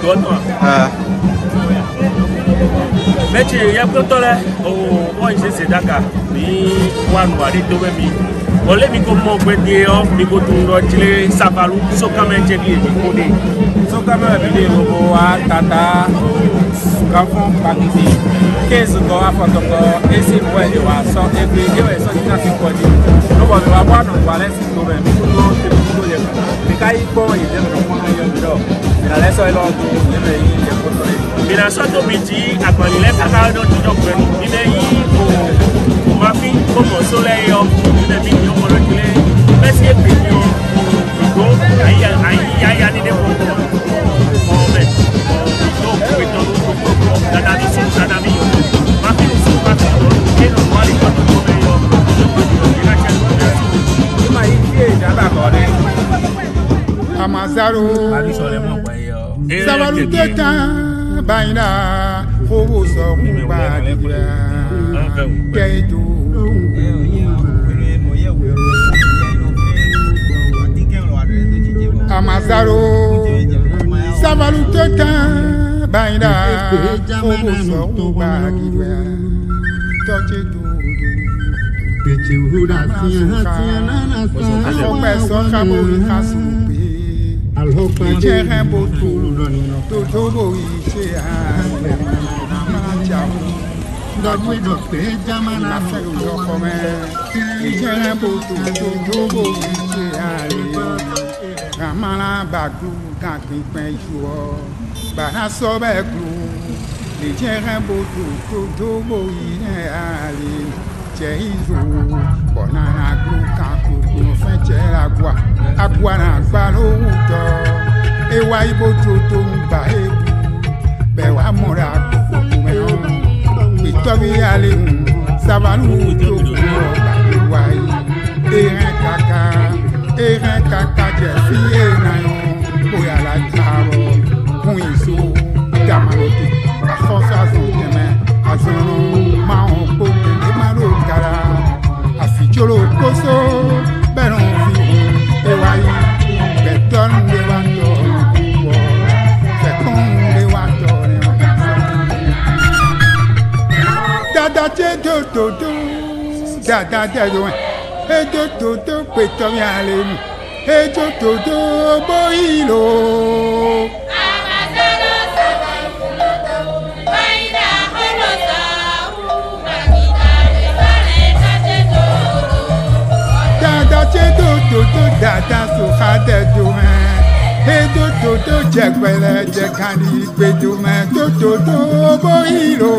toi. Mais tu y a plutôt là, oh, c'est Dakar, ni one wari to me. Ole mi ko mo gbe de o mi ko tun ro jile sabalu so ka men je bi mi ko de. So ka men bi de robo a tata kafon pakiti. Kezo ko afoto ko esi mo e wa so e bi je we so tina ti ko di. No bo mi wa kwa no wa le si to be mi ko to te ko ye. Mi kai ko ye de no mo na yo bi do. Mi na le so e lo tu le be yi je ko to le. Mi na so to bi ji agbani le aka do ti jo pe ni le yi ko ma fi ko mo so le yo le bi yo mo le kile be si e pe yo ko ai ni de ko ko be to ko to da da ni so da mi ma fi so ma fi e no ma li ko to be yo ina che ko ma yi da ba ko de Amazaro ali so le mo pa yo Sabalu teta baina kobo so ba dia keito Amazaro Sabalu teta baina kobo so ba dia toche tu pechuda siana na sa kabo kasupe Jere botu toto boiche ale machamu dagwe dope jamana fero dokome jere botu toto boiche ale ramala badu kankin penjuo bana sobe glu le jere botu toto boiche ale jeizo bonana glu kanku fe agua na gbalo to ewa ibo to ngba ebu be wa mora ko me on itobi ale sabalu to ko ba erin kaka je fi na yo ko ya la taro kun iso damalote afonso azon azono ma on ko ke malo kara afijolo koso beron fi ewai beton de wato wo fekon de wato dada che do dada do e do peto mi ale mu e do boilo dada so khade do he do jegbele je kani pe do me do boilo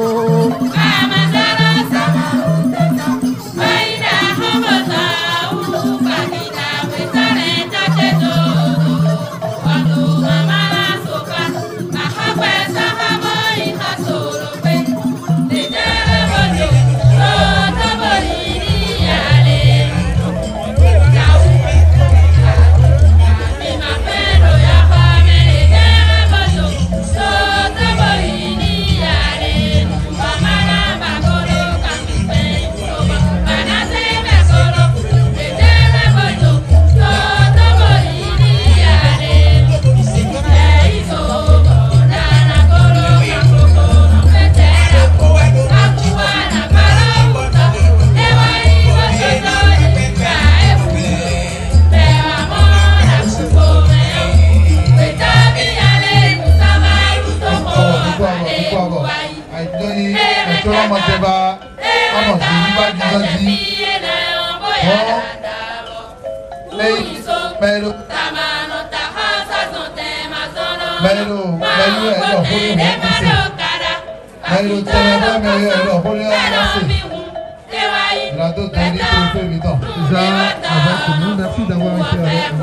Merci d'avoir été avec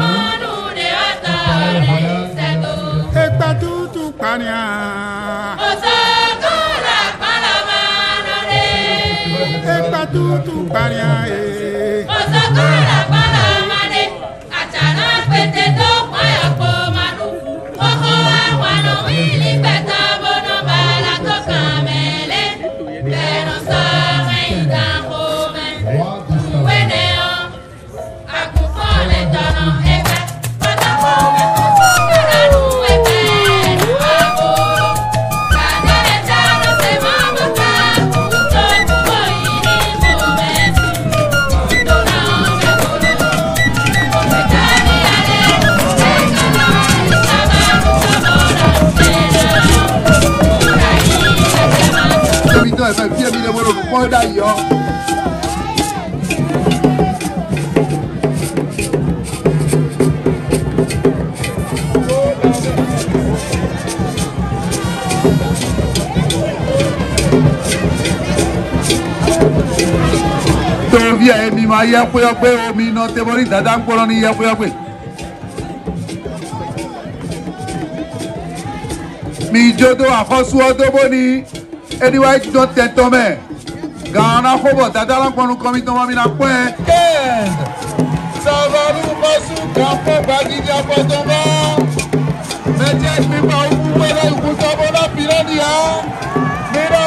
comment d'ailleurs. Via mi ma ya po o mi no te bori dada nporo ni ya po mi jodo afosu odobo ni anyway don't tento me gana fobo dada lan ponu komi to ma mi na pen Savalu masu campo bagidi apodomo meje mi pa u wele u to bona pirania mira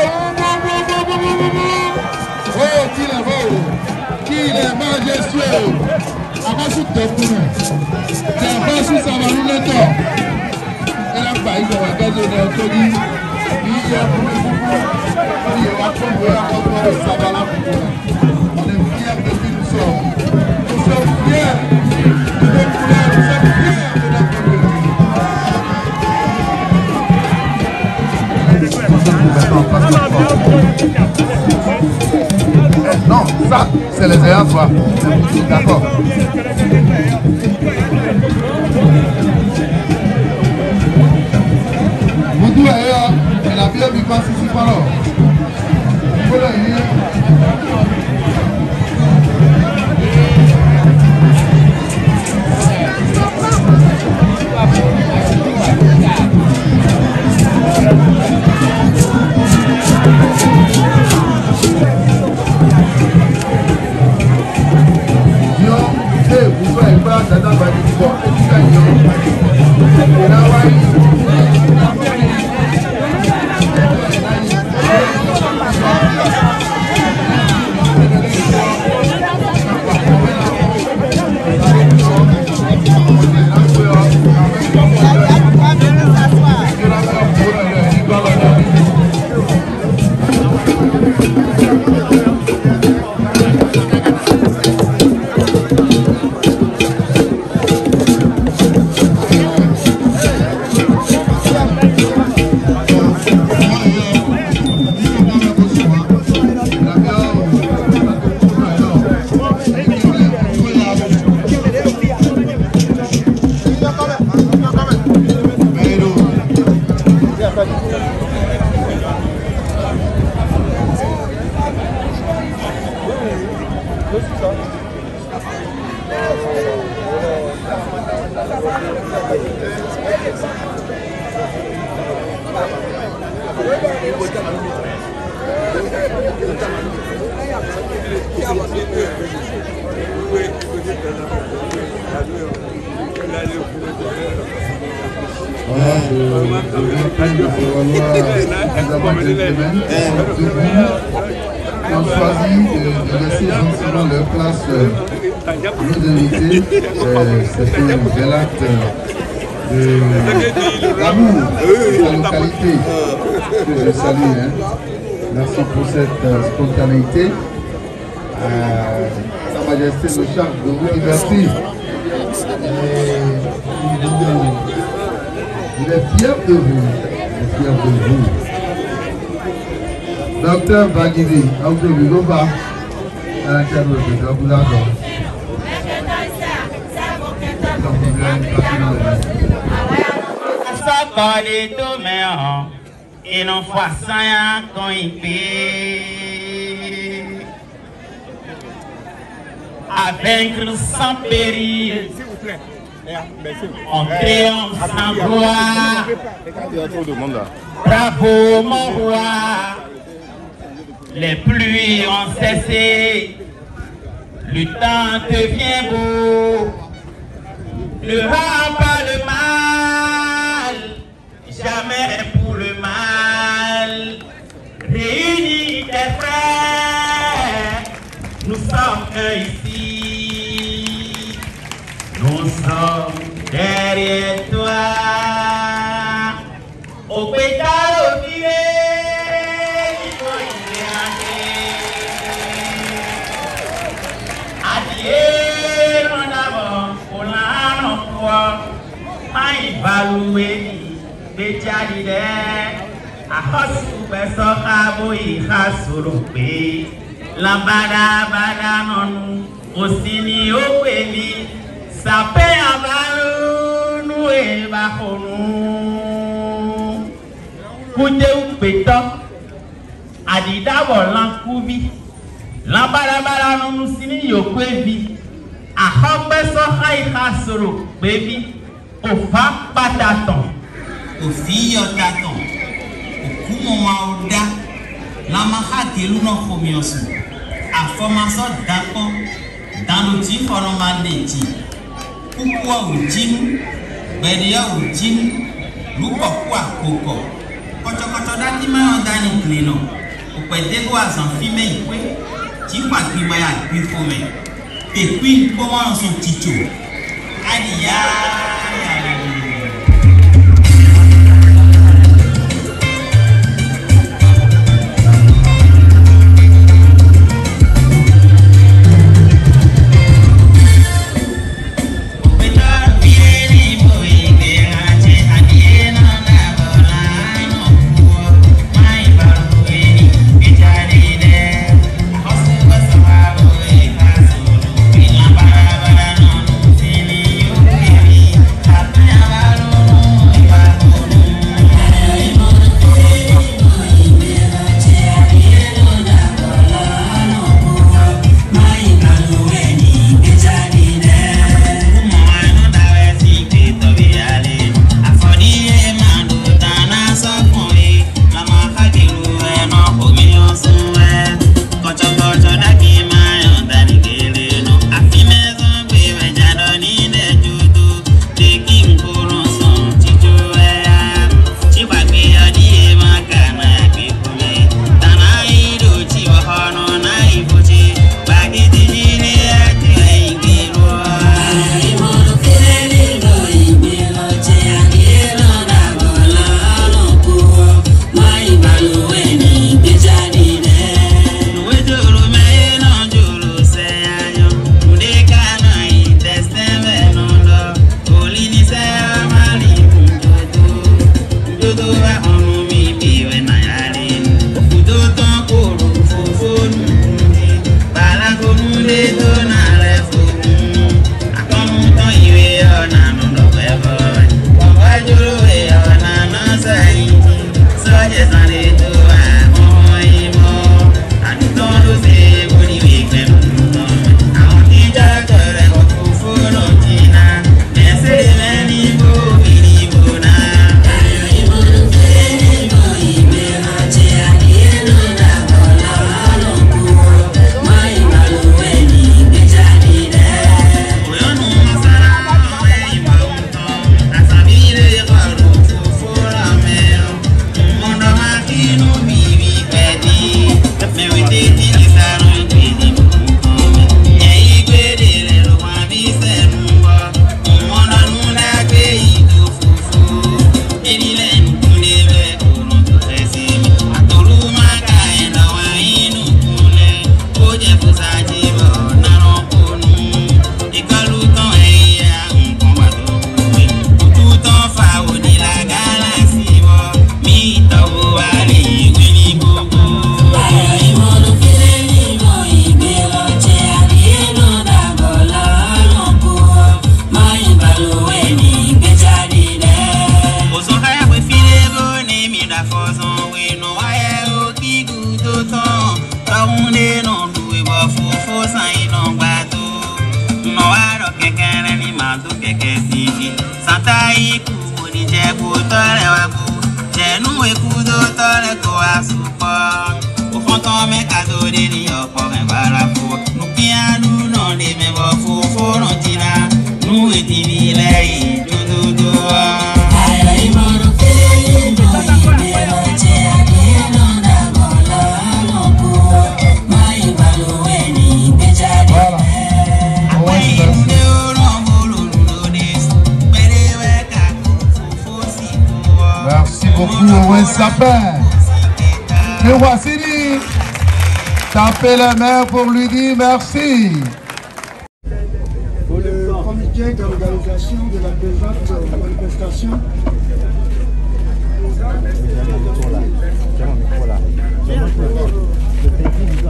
oh qu'il est majestueux. Abasu Topuna. Abasu Savalu Leto. Elle a failli dans la gaz de l'Autonie. Il y a pour le groupe. Il y a pour le Savala. On est fiers de qui nous sommes. Nous sommes fiers de notre couleur. Nous sommes fiers de notre non, ça, c'est les ayants droit. D'accord. Moudou ailleurs, elle a bien vu passer ici par là. Voilà, on choisit de laisser gentiment leur place nos invités. C'est un bel acte d'amour de la localité que je salue. Hein. Merci pour cette spontanéité. Sa Majesté le Charles de vous divertir. Il est fier de vous. Il est fier de vous. Docteur Bagidi, Auto-Bigoba, à l'intérieur de Gaboulado. Et non fois ça quand il paie à vaincre sans péril en triomphe sans gloire. Bravo mon roi, les pluies ont cessé, le temps devient beau, le pas le mal, jamais pour le mal. Réunis tes frères, nous sommes un ici, nous sommes derrière toi. Au pétale au pied, il faut y adieu, mon amour, pour l'emploi, il va louer, Bétialide, àkọsùpẹ̀sọ káàbọ̀ ìhà sọ̀rọ̀ pé lambadabada nọnu òsì ni ó pè ní sàpẹ́ àbálòónú ìbákọ̀nù kúndéwù pétọ́ àdìdábọ̀ lankúbí lambadabada nọnu sí ní yòókù ẹbí àkọ́pẹ́sọ ìhà sọ̀rọ̀ pé bí òfà pàtàtàn òfin yọ̀tàtàn òkúmọ̀mọ́ ọ̀dá lamahakelu náà fomi ọ̀sùn àfọmásọ dákọ́ dánlótì fọlọ́mọdéjì kúkú òjìmú gbẹ̀dẹ̀ òjìmú lùkọ̀kú àkókò kọ́tọ́kọ́tọ́ dájú máa dání kìlìnà òpèdégó àzànfímẹ́ ìpé tí pàgbìmọ̀ àgbé fomẹ̀ tèkú ìgbọ́mọ̀rànsùn tìjò adìyá. Et voici, tapez les mains pour lui dire merci. Pour le comité d'organisation de la présente manifestation,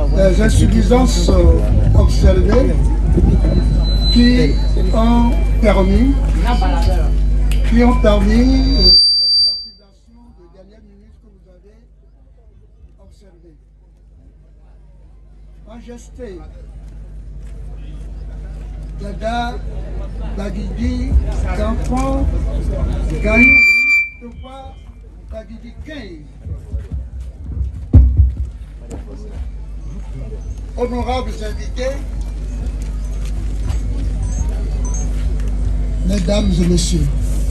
les insuffisances observées qui ont permis les perturbations de dernière minute que vous avez observées. Majesté, Dada, Bagidi, Gampan, Gayou, Topa, Bagidi 15. Honorables invités, Mesdames et Messieurs,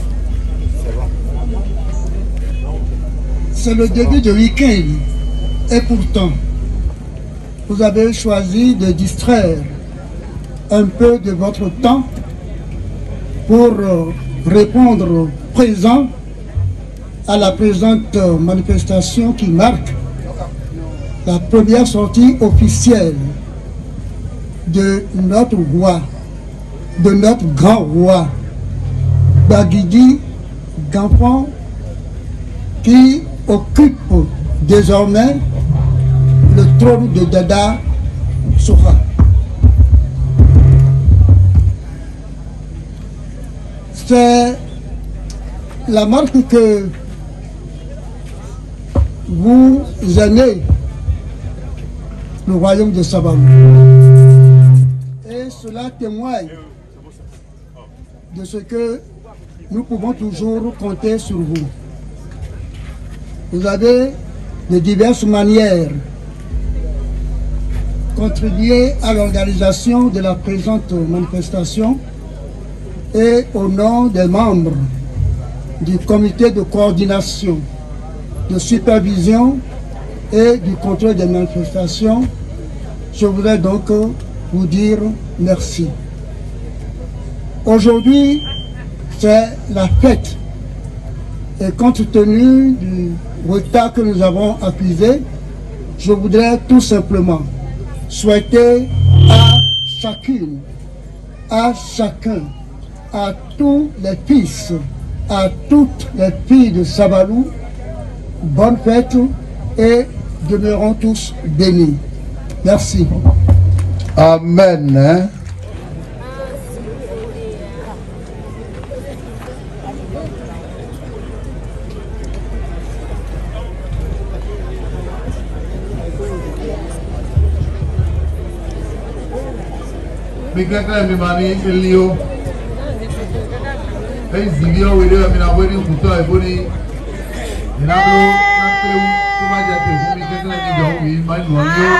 c'est le début de week-end et pourtant, vous avez choisi de distraire un peu de votre temps pour répondre présent à la présente manifestation qui marque la première sortie officielle de notre roi, de notre grand roi, Bagidi Gampan, qui occupe désormais le trône de Dada Soha. C'est la marque que vous aimez le royaume de Sabalou. Et cela témoigne de ce que nous pouvons toujours compter sur vous. Vous avez de diverses manières contribué à l'organisation de la présente manifestation et au nom des membres du comité de coordination, de supervision et du contrôle des manifestations, je voudrais donc vous dire merci. Aujourd'hui, c'est la fête. Et compte tenu du retard que nous avons accusé, je voudrais tout simplement souhaiter à chacune, à chacun, à tous les fils, à toutes les filles de Sabalou, bonne fête et demeurons tous bénis. Merci. Amen. Mikaka mimani elio. Zivio wile mina weni kutoa eboni. Inablo nakle tumaja te mikaka ni jawi manu wanyo.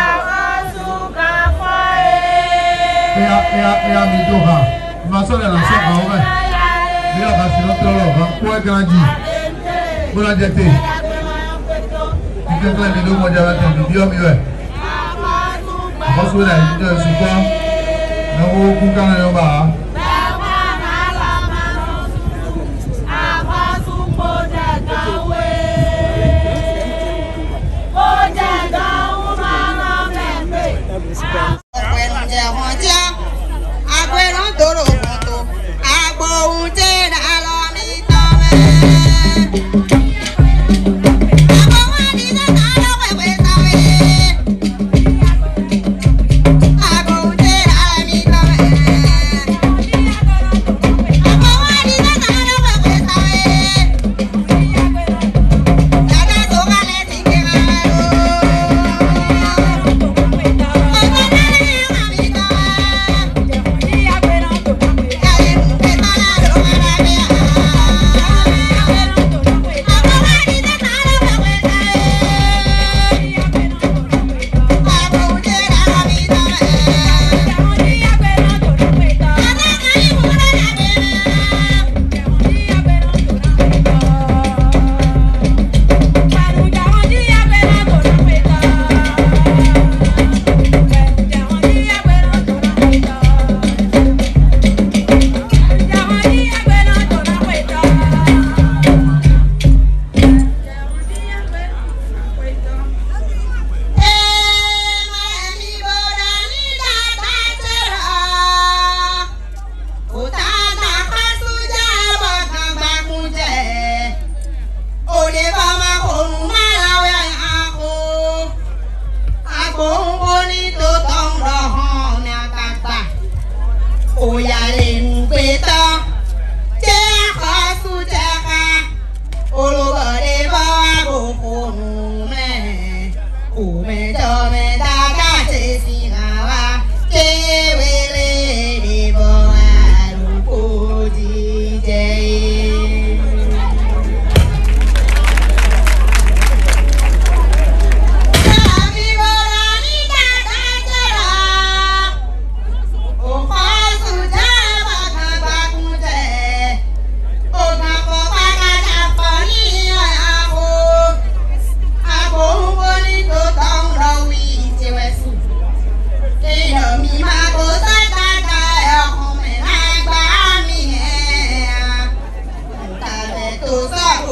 Ea midoha. Masole na soka obe. Bila kasino tolo ba kwa ganji. Bona jete. Mikaka ni do moja wa te video miwe. Bosu na ndio sukwa. Nawo kukana yoba.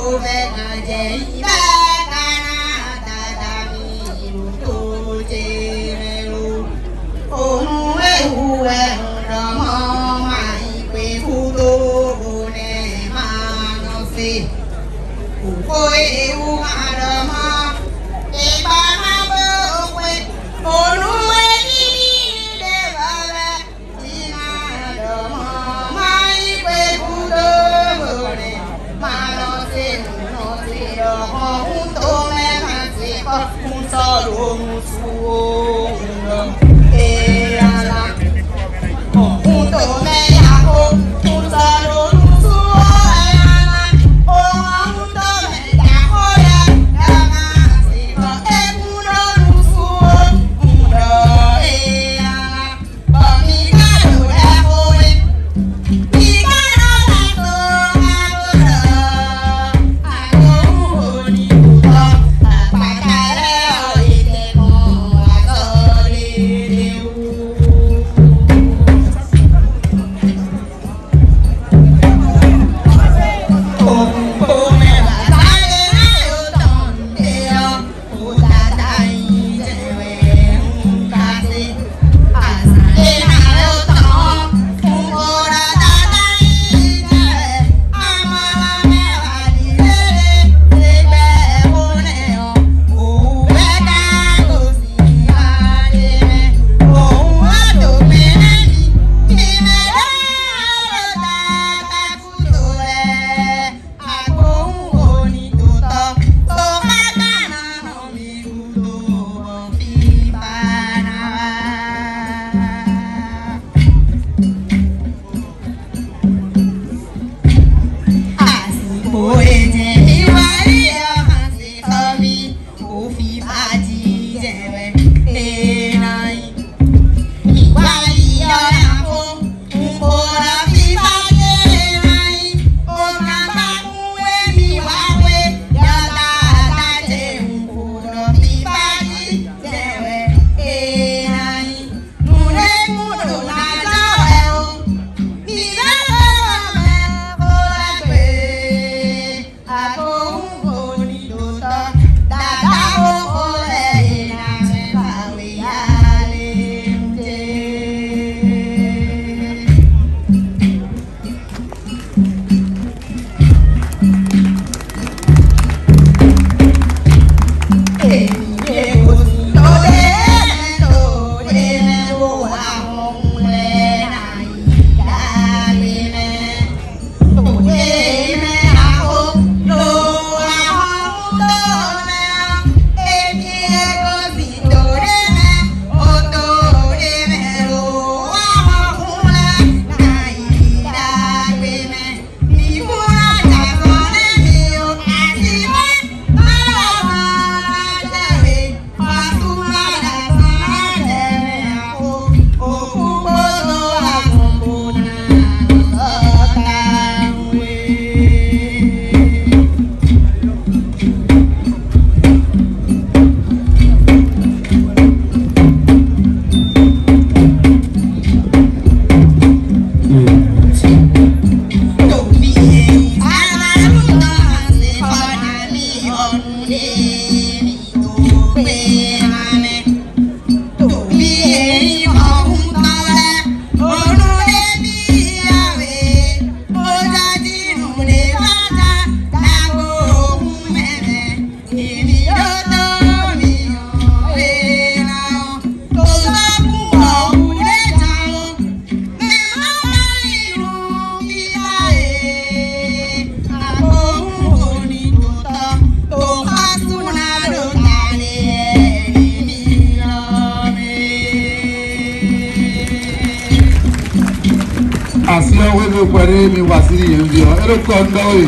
Asiawe kwere mi wasiri yendio. Ero kondo we.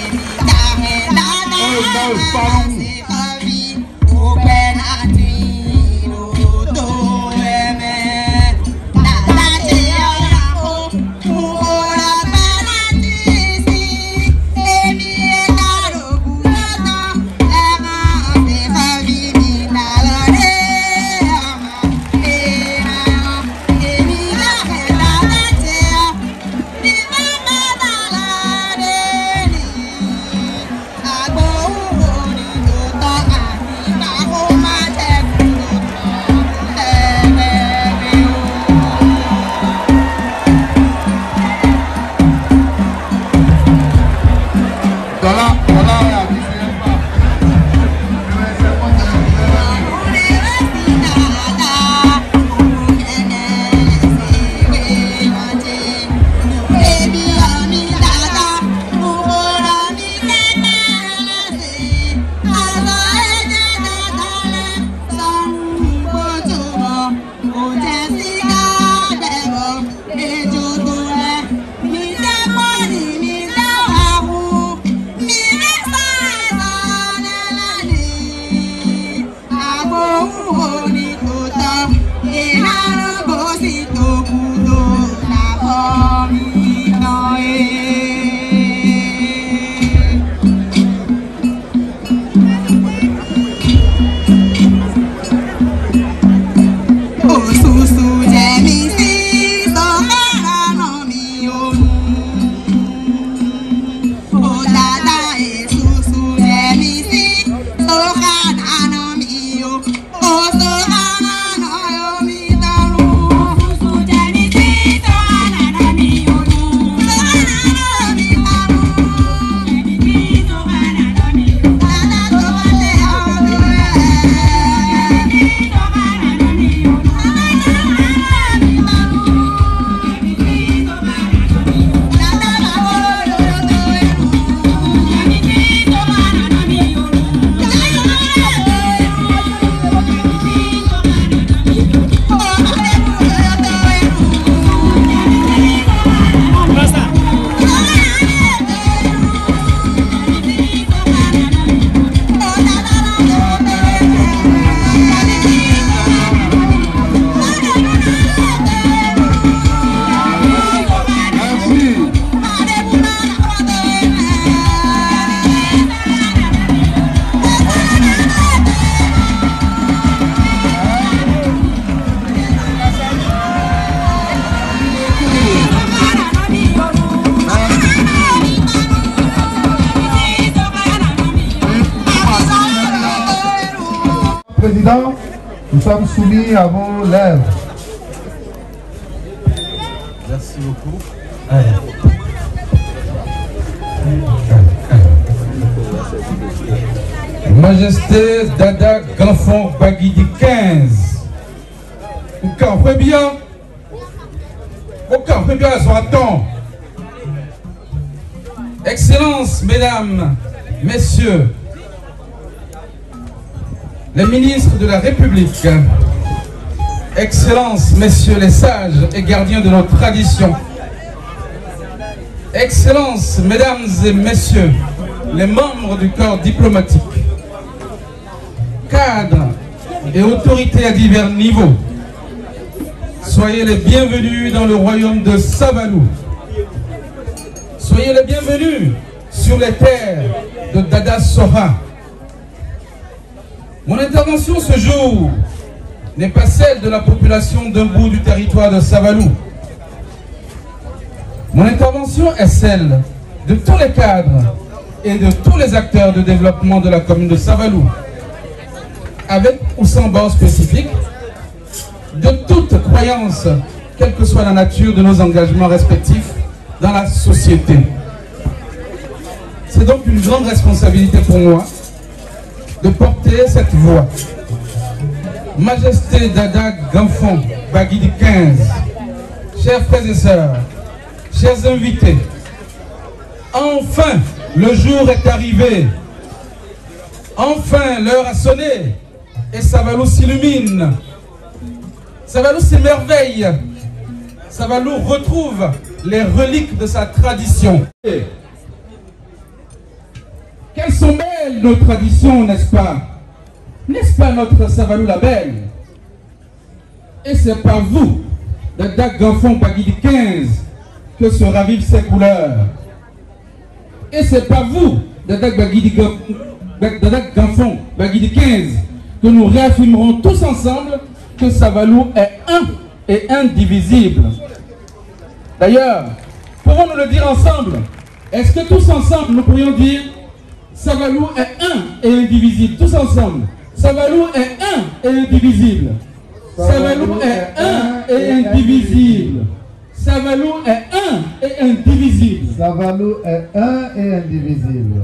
Oh no, farm. Président, nous sommes soumis à vos lèvres. Merci beaucoup. Majesté Dada Ganfon Baguidi 15. Aucun fait bien. Aucun fait bien à son temps. Excellences, mesdames, messieurs, les ministres de la République, Excellences, messieurs les sages et gardiens de nos traditions, Excellences, mesdames et messieurs, les membres du corps diplomatique, cadres et autorités à divers niveaux, soyez les bienvenus dans le royaume de Savalou. Soyez les bienvenus sur les terres de Dada Soha. Mon intervention ce jour n'est pas celle de la population d'un bout du territoire de Savalou. Mon intervention est celle de tous les cadres et de tous les acteurs de développement de la commune de Savalou, avec ou sans bord spécifique, de toute croyance, quelle que soit la nature de nos engagements respectifs dans la société. C'est donc une grande responsabilité pour moi de porter cette voix. Majesté Dada Ganfon Baguidi 15, chers frères et sœurs, chers invités, enfin le jour est arrivé, enfin l'heure a sonné et Savalou s'illumine, Savalou s'émerveille, Savalou retrouve les reliques de sa tradition. Quelles sont belles nos traditions, n'est-ce pas? N'est-ce pas notre Savalou la belle? Et c'est par vous, Dada Ganfon Baguidi 15, que se ravivent ses couleurs. Et c'est par vous, Dada Ganfon Baguidi 15, que nous réaffirmerons tous ensemble que Savalou est un et indivisible. D'ailleurs, pouvons-nous le dire ensemble? Est-ce que tous ensemble nous pourrions dire Savalou est un et indivisible? Tous ensemble. Savalou est un et indivisible. Savalou est un et indivisible. Savalou est un et indivisible. Savalou est un et indivisible.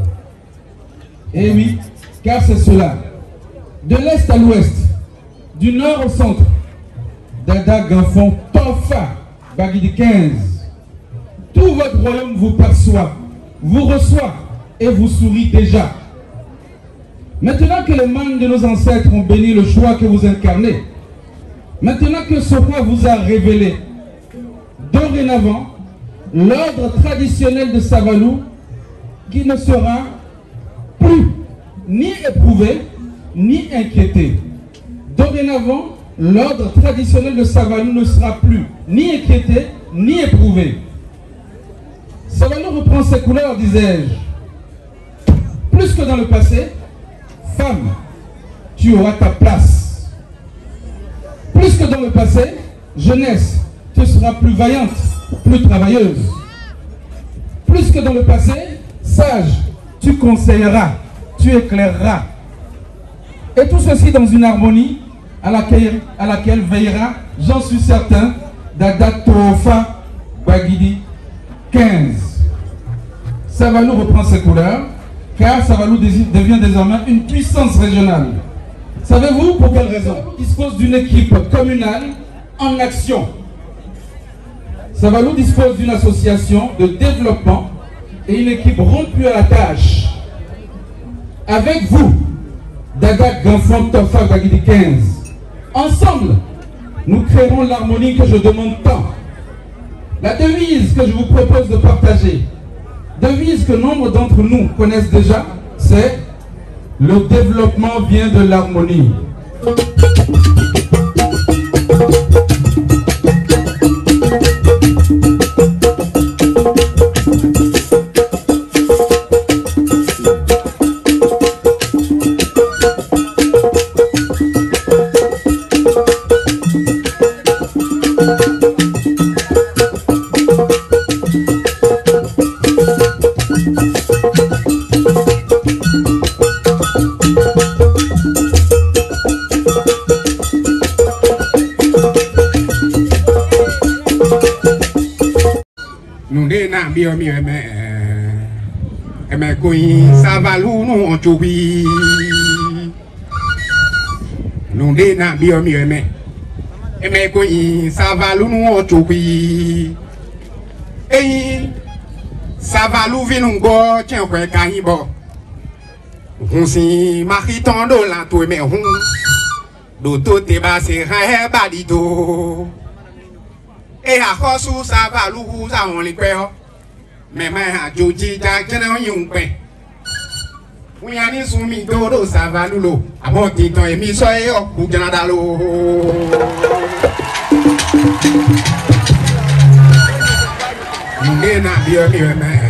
Et oui, car c'est cela. De l'est à l'ouest, du nord au centre, Dada Ganfon Tofa Baguidi 15. Tout votre royaume vous perçoit, vous reçoit et vous sourit déjà. Maintenant que les manes de nos ancêtres ont béni le choix que vous incarnez, maintenant que Soka vous a révélé, dorénavant, l'ordre traditionnel de Savalou, qui ne sera plus ni éprouvé, ni inquiété. Dorénavant, l'ordre traditionnel de Savalou ne sera plus ni inquiété, ni éprouvé. Savalou reprend ses couleurs, disais-je. Plus que dans le passé, femme, tu auras ta place. Plus que dans le passé, jeunesse, tu seras plus vaillante, plus travailleuse. Plus que dans le passé, sage, tu conseilleras, tu éclaireras. Et tout ceci dans une harmonie à laquelle veillera, j'en suis certain, Dada Tofa Baguidi 15. Savalou reprend ses couleurs, car Savalou devient désormais une puissance régionale. Savez-vous pour quelle raison? Il dispose d'une équipe communale en action. Savalou dispose d'une association de développement et une équipe rompue à la tâche. Avec vous, Dada Ganfon Tofa Baguidi 15, ensemble, nous créerons l'harmonie que je demande tant. La devise que je vous propose de partager, devise que nombre d'entre nous connaissent déjà, c'est « Le développement vient de l'harmonie ». bio mi eme koyin savalu nu onjobi nunde na bio mi eme koyin savalu nu onjobi eyin savalu vinungo chenkwe kayibo hun si mahiton do la to me hun do to te ba se ha ba di do e ha khosu savalu hu sa won le pe o me ma ha joji ja jena yun pe wi ani sun mi do savalu lo abo ti tan emi so e o ku jana da lo nde na bi o mi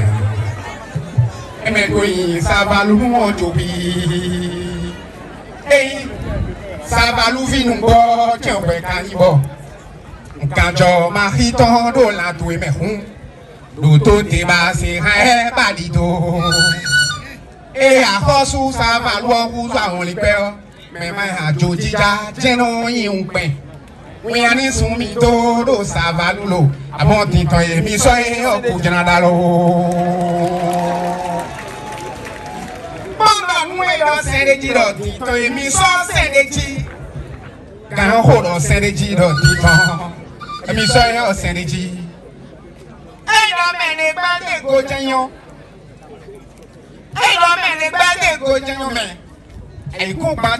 eme koyin savalu won jobi savalu vinu bo chepe kanibo nkanjo ma hiton do la to me hun do to te ba se ha ba di do e a khosu savalu wu sa won le pe o me ma ha joji ja jeno yin pe wi ani sun mi do savalu lo abon ti tan emi so e o ku jana da lo Sereji do tito emi so sereji kan ho do sereji do tito emi so yo sereji e do mene gbade go janyo e do mene gbade go janyo me e kun gba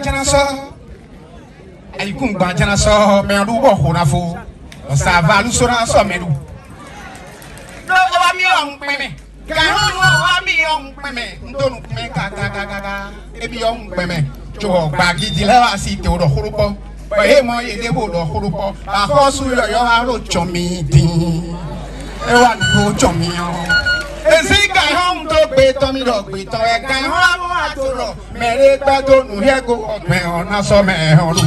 jana so me ru bo ho na fo o sa valu so na so me ru do wa mi o npe me Ganon wa mi on peme ndonu me ka ebi on peme jo gba gidi la wa si te o do hurupo bo e mo ye de bo do hurupo a ho su yo yo ha ro chomi din e wa do chomi o e si ganon to gbe to mi do gbe to e ganon la mo atoro me re gba to nu he go me ona so me oru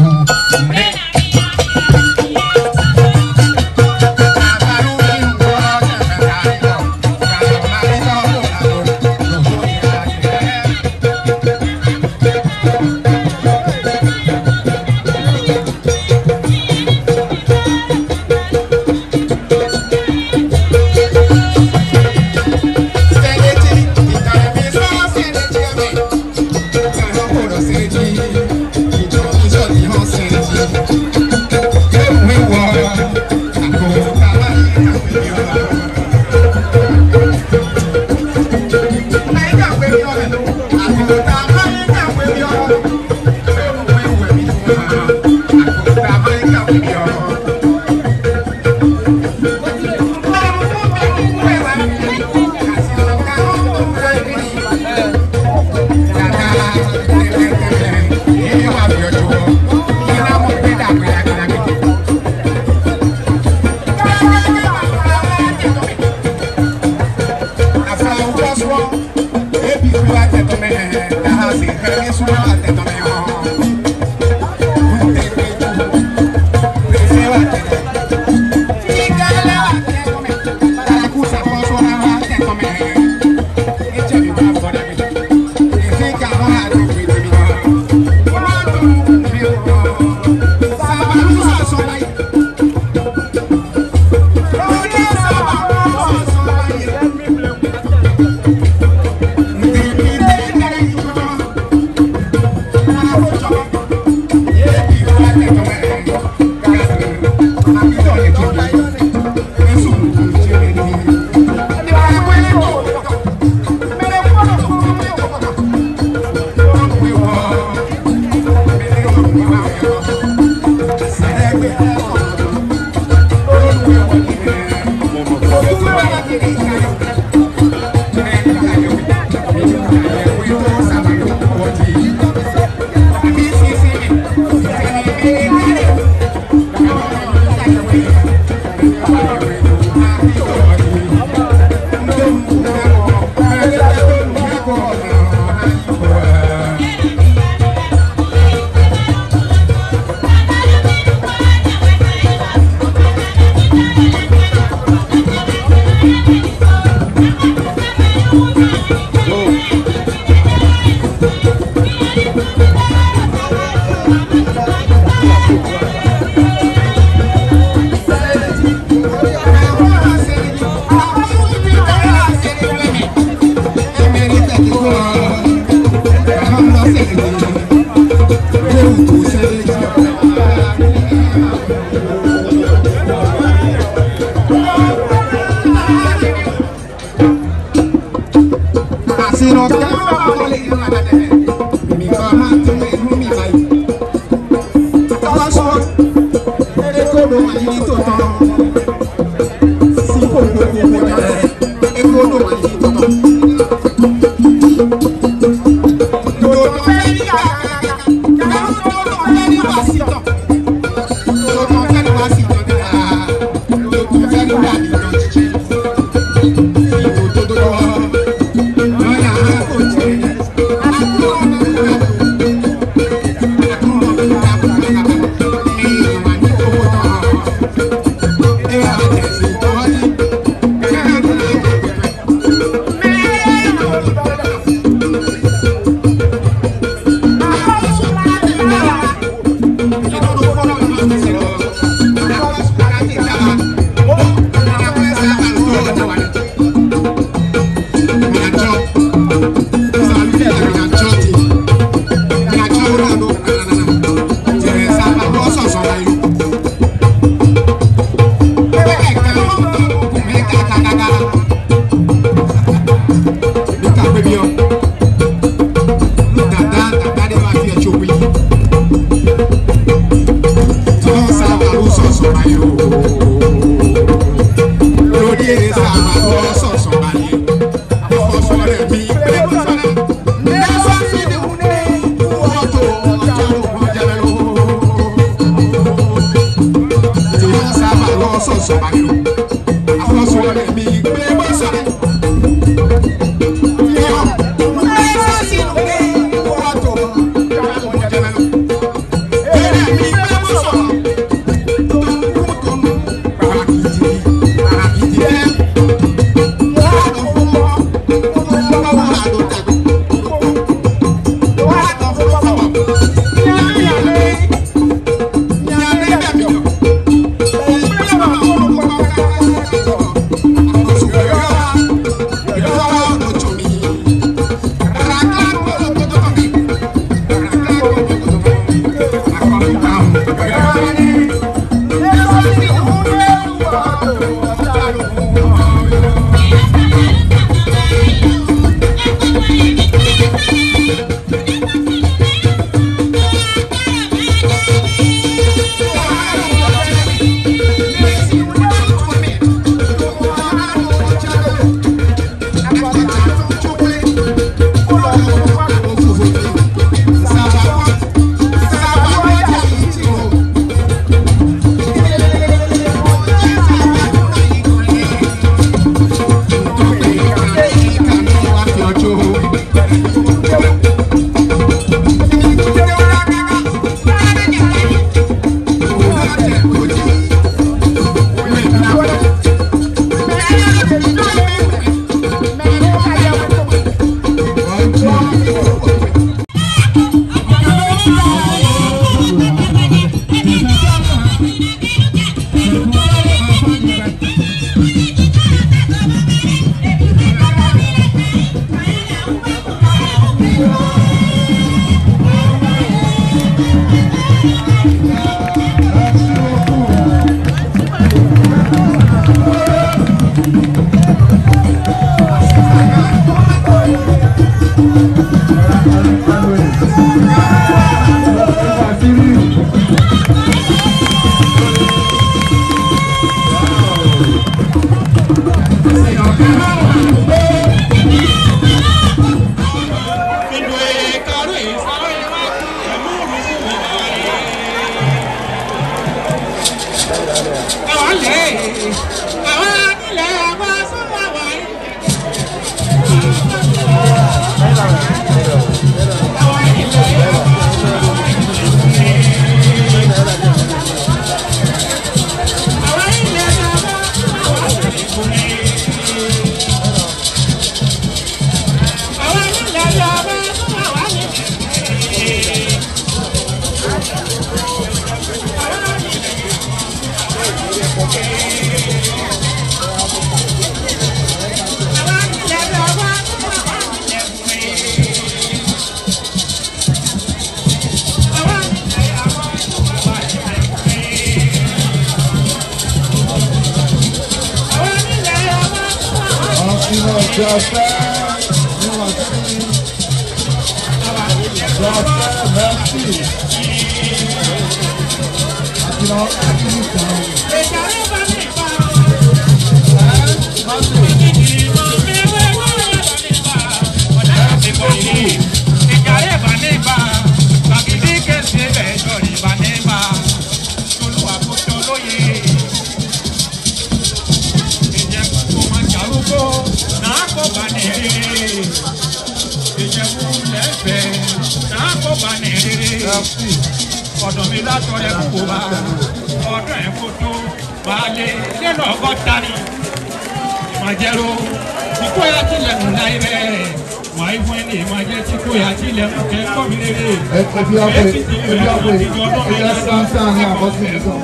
ọ̀dọ̀ mi látọ̀ rẹ̀ kò bá ọ̀dọ̀ ẹ̀ kò tó balẹ̀ lẹ́nu ọgọ́ta ni ìmọ̀jẹ̀rò tí kò yá tilẹ̀ mú láyé rẹ̀ wà á fún ẹni ìmọ̀jẹ̀ tí kò yá tilẹ̀ mú kẹ́kọ̀ọ́ mi rere ẹ̀ ti ti ìwé ọdún ti di ọdún mi lọ́sọ̀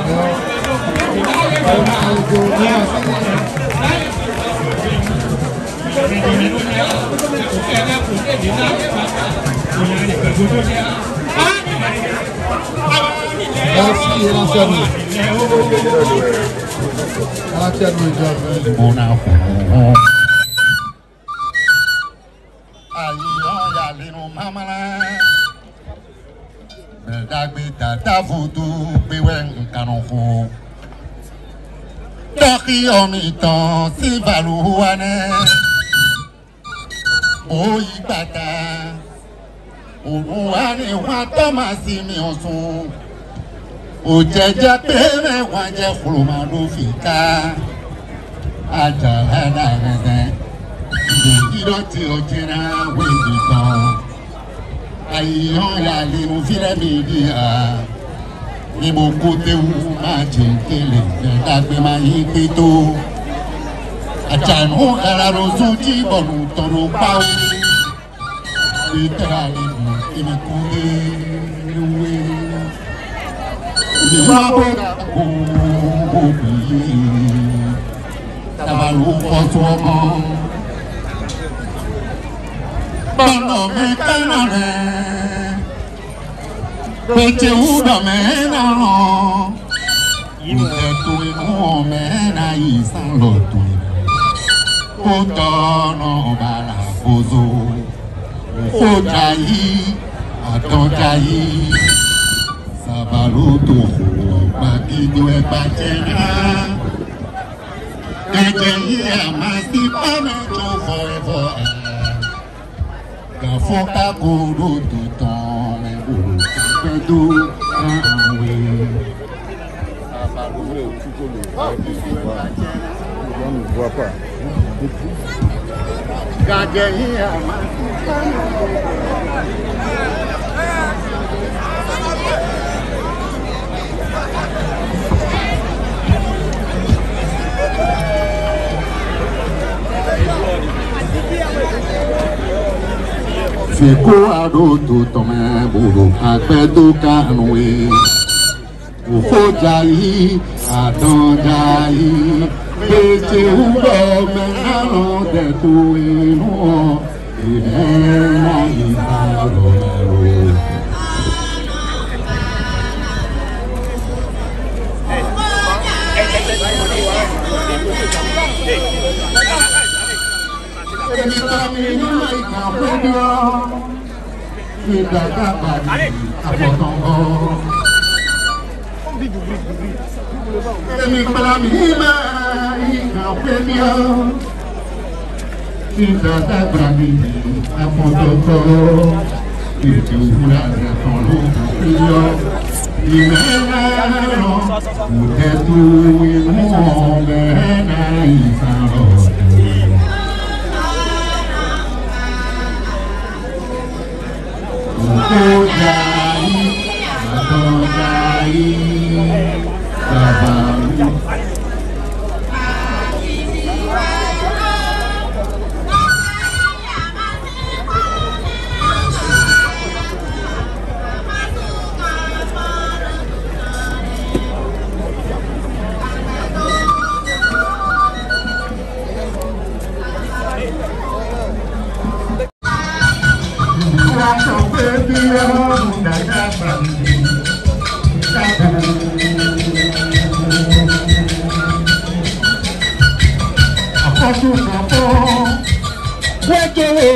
Merci, l'enchaînement. Ojeja pere wanje furumado fika ajala na rede ido ti ojera webi tan ayiyan ya le mo fire media ni mo ko tewu ma jinkele dagbe ma yi pito ajanu araro suji bonu toro pawo literally ini kule Tabalu kosuomo Bono me kanare Peche udo me naro Ute tui mo me na isan lo tui Kotono bala kozo Ojayi Atojayi Sabaluto Makido e Pachena Ejeya Masi Pameto forever Kafoka Guru Tuton Meburu Kapedo Awe On ne voit pas. Ejeya Masi Pameto Fiko adoto tome buru akpedo kanwe Ufo jayi adon jayi Peche ubo menano detu inu Ilena ibaro mero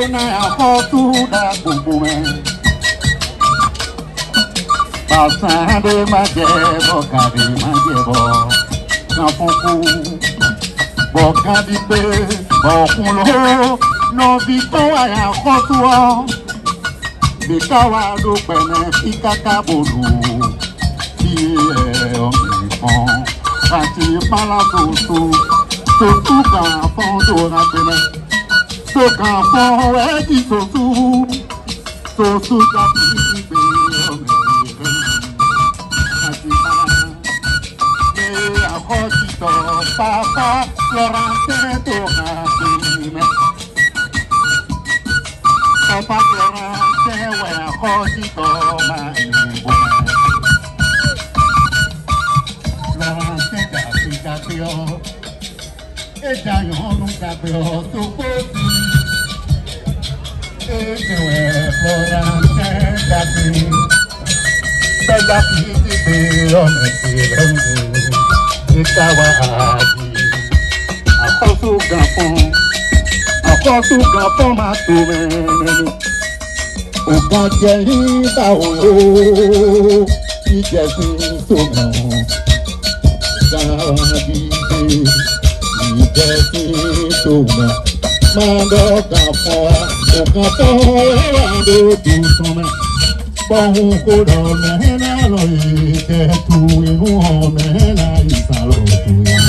náà kọ́ tó dá gbogbo ẹ̀. Bàtàdé má jẹ́ bọ́kàdé má jẹ́ bọ́ kan fúnfú. Bọ̀kadì pé bọ̀kun ló nọ́bí tó àyà kọ́ tó ọ́. Bìkáwá ló pẹ̀lẹ́ kí káká bòlù kí ọ̀mìnkan àti pálá tòótọ́ tòótọ́ kàn fọ́n tó ra pẹ̀lẹ́ tó kàn fọ́n ẹ̀ẹ́dì tòótọ́ tòótọ́ jáde gbígbé ọ̀mìnkan àti pálá pé àkọ́jìtọ̀ pápá lọ́ra tẹ́ tó ra pẹ̀lẹ́. Papa lọ́ra tẹ́ wẹ̀ àkọ́jìtọ̀ máa ń bọ̀. Ella yo nunca veo tu puti. Ella fuera de aquí. Bella piti pero me quieren. Estaba allí. Ajo su capón más tu veneno. O congelita o y que sin tu mano. Toma, mando capó, o capó levando tu toma. Pon un coro mena lo que tu hijo mena y salud tuya.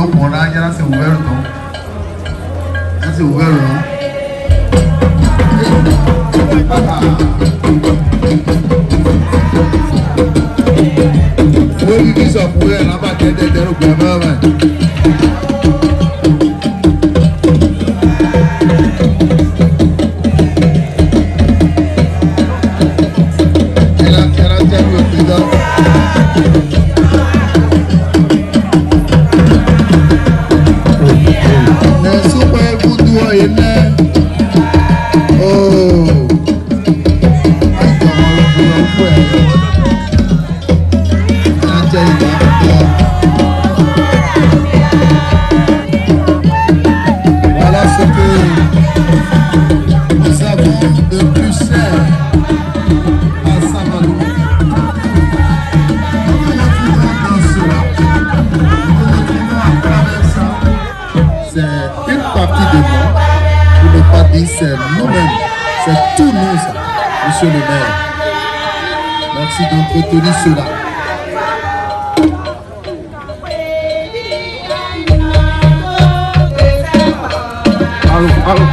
That's a well. Oui, ils sont pour elle, là-bas, qui est derrière le gouvernement. Voilà ce que nous avons de plus cher à Saint-Malo. Nous retrouvons dans cela, nous retrouvons à travers ça, c'est une partie de nous, pour ne pas dire c'est nous-mêmes, c'est tout nous ça, monsieur le maire. Merci d'entretenir cela. Allô.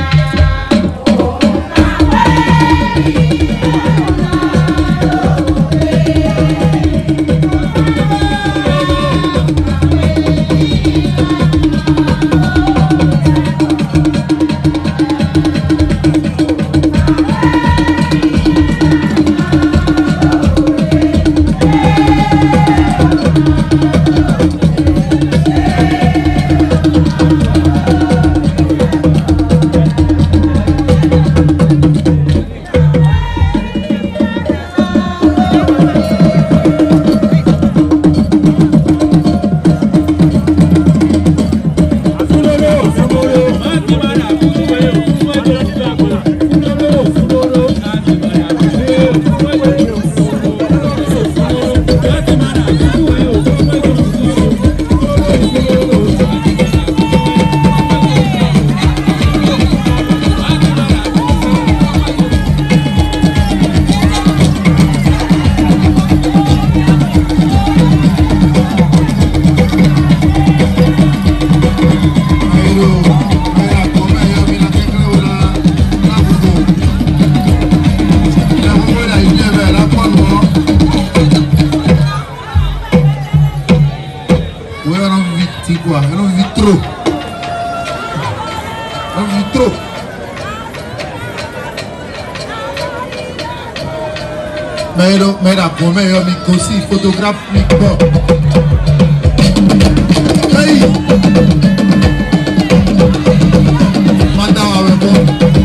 Mais la première aussi photographe bon. Hey! Madame avec moi.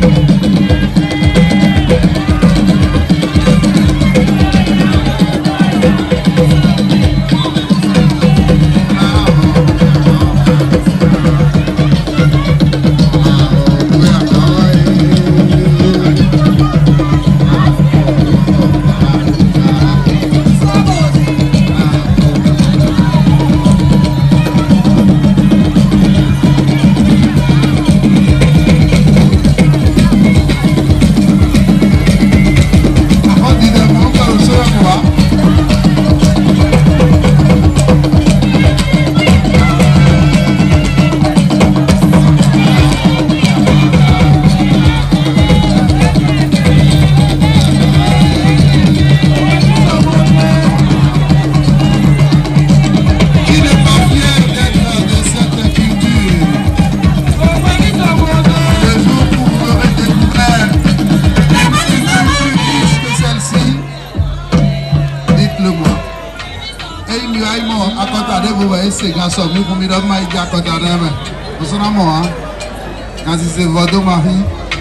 C'est garçon, nous comme il a dit à côté de moi. Nous sommes morts. Quand c'est votre mari,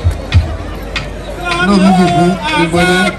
nous vivons. Vous voyez.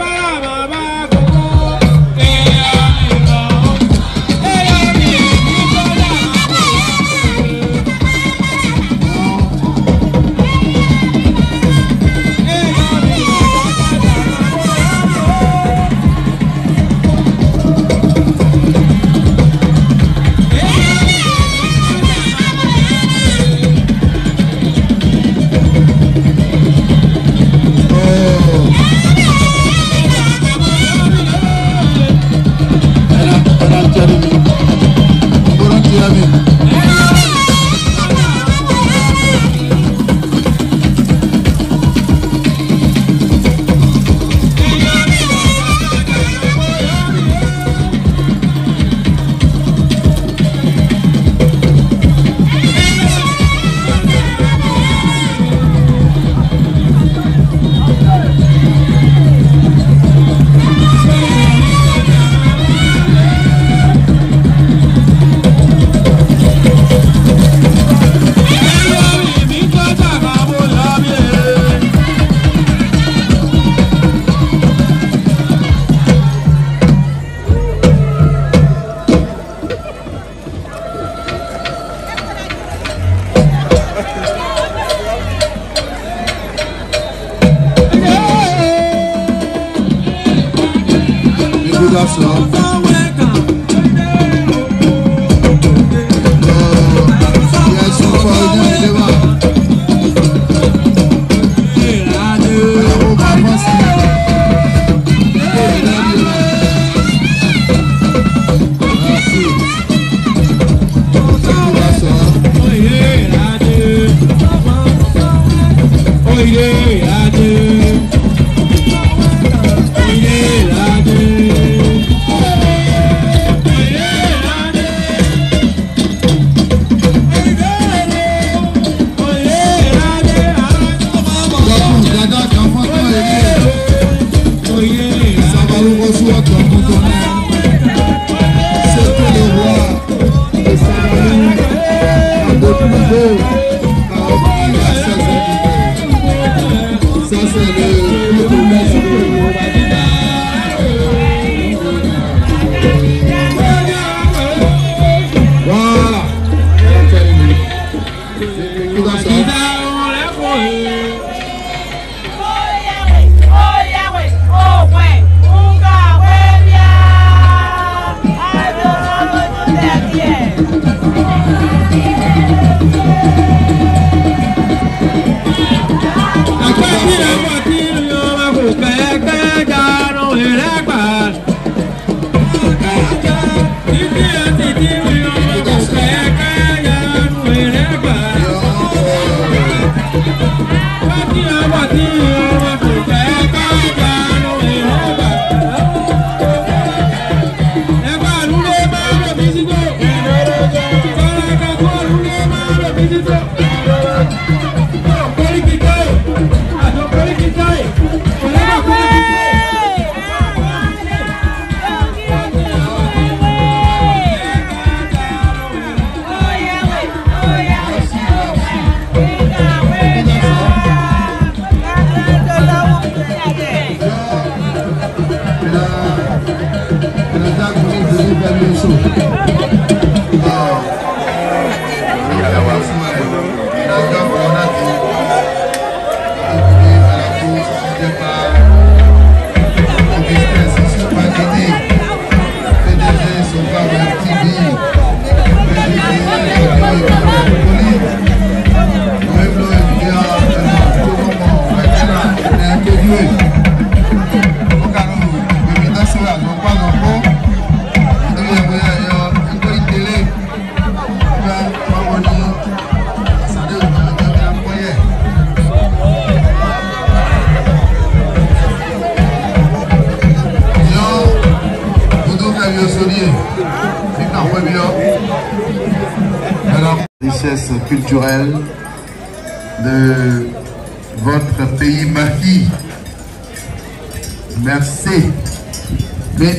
Richesse culturelle de votre pays, ma fille. Merci. Mais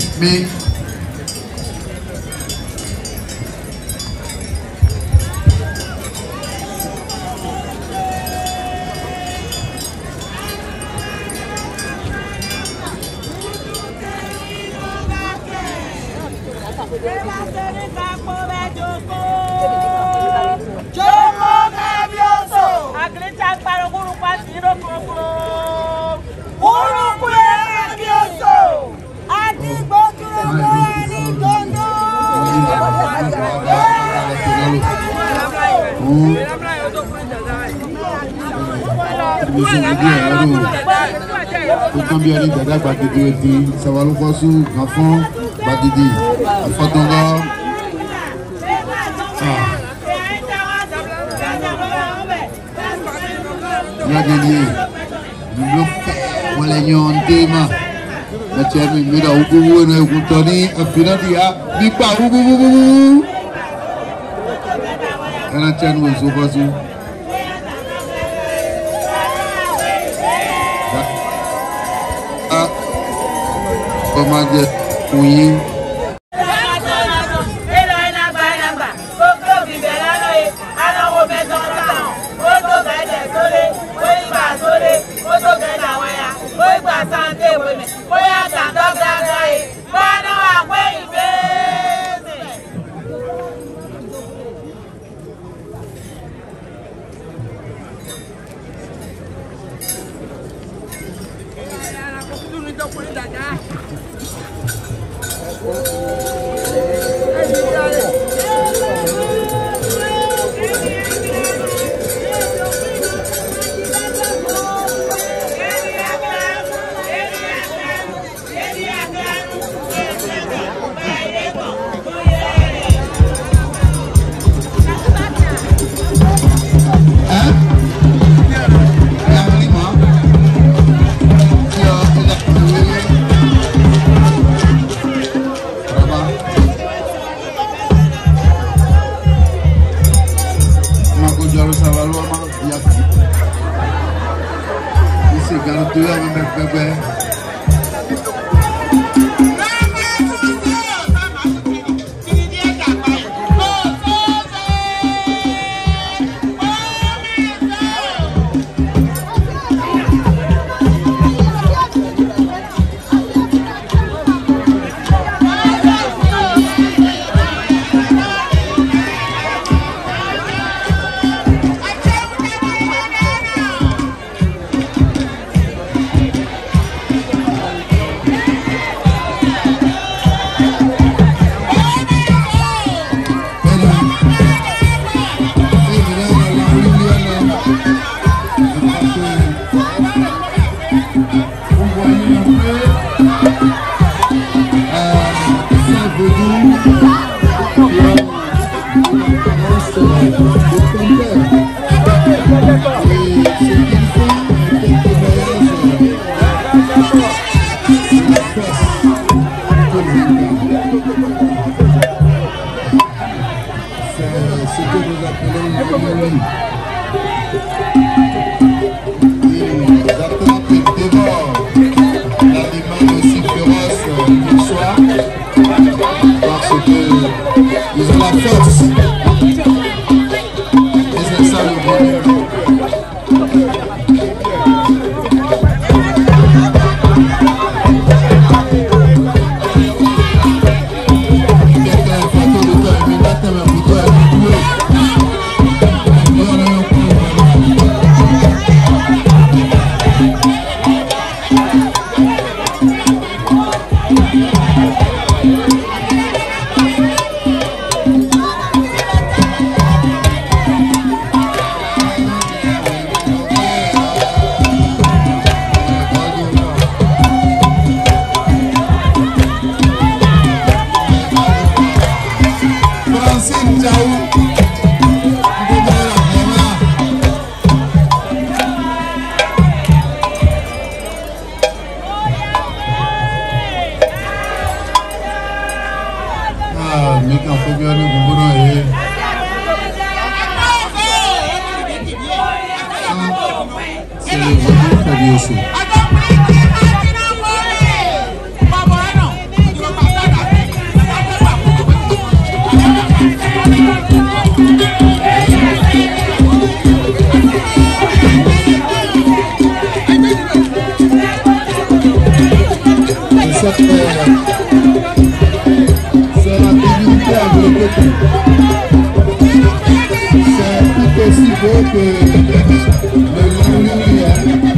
Cambiari dada Badidi di Sawalu Kosu Gafon Badidi Fatonga Yageni Blok Walenyon Tema Macam Mira Ubu na Ukutoni Afina dia Bipa Ubu Kana Chan Wusu Kosu Commander Queen. parce qu'ils ont la force. Et c'est ça le bonheur. C'est la divinité avec c'est tout aussi beau que le lumière.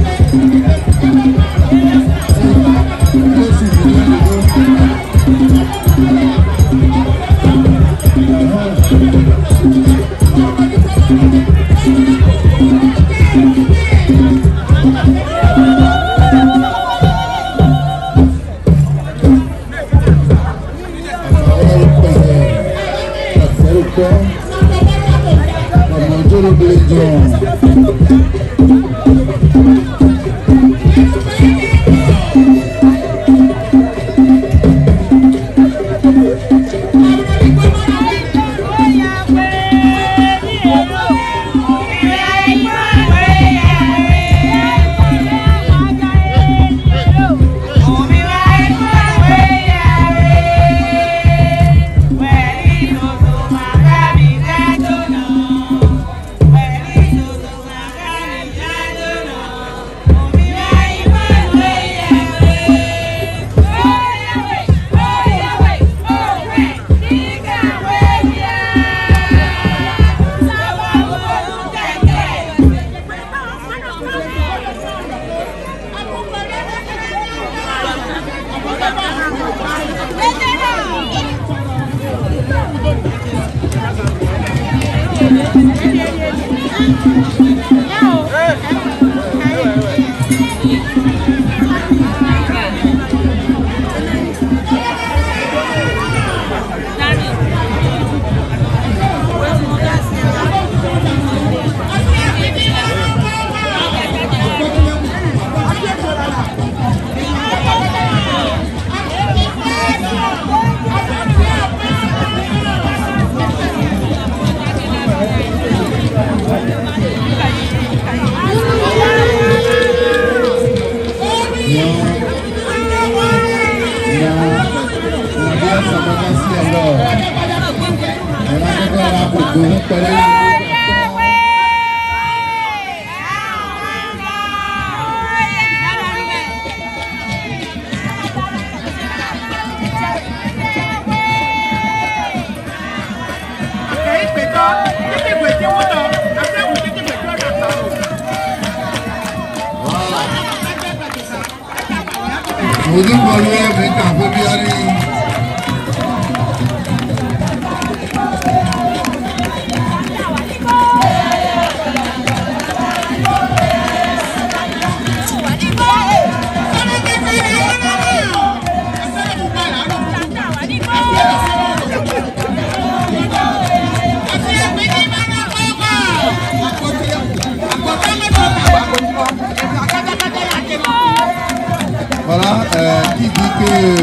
Voilà, qui dit que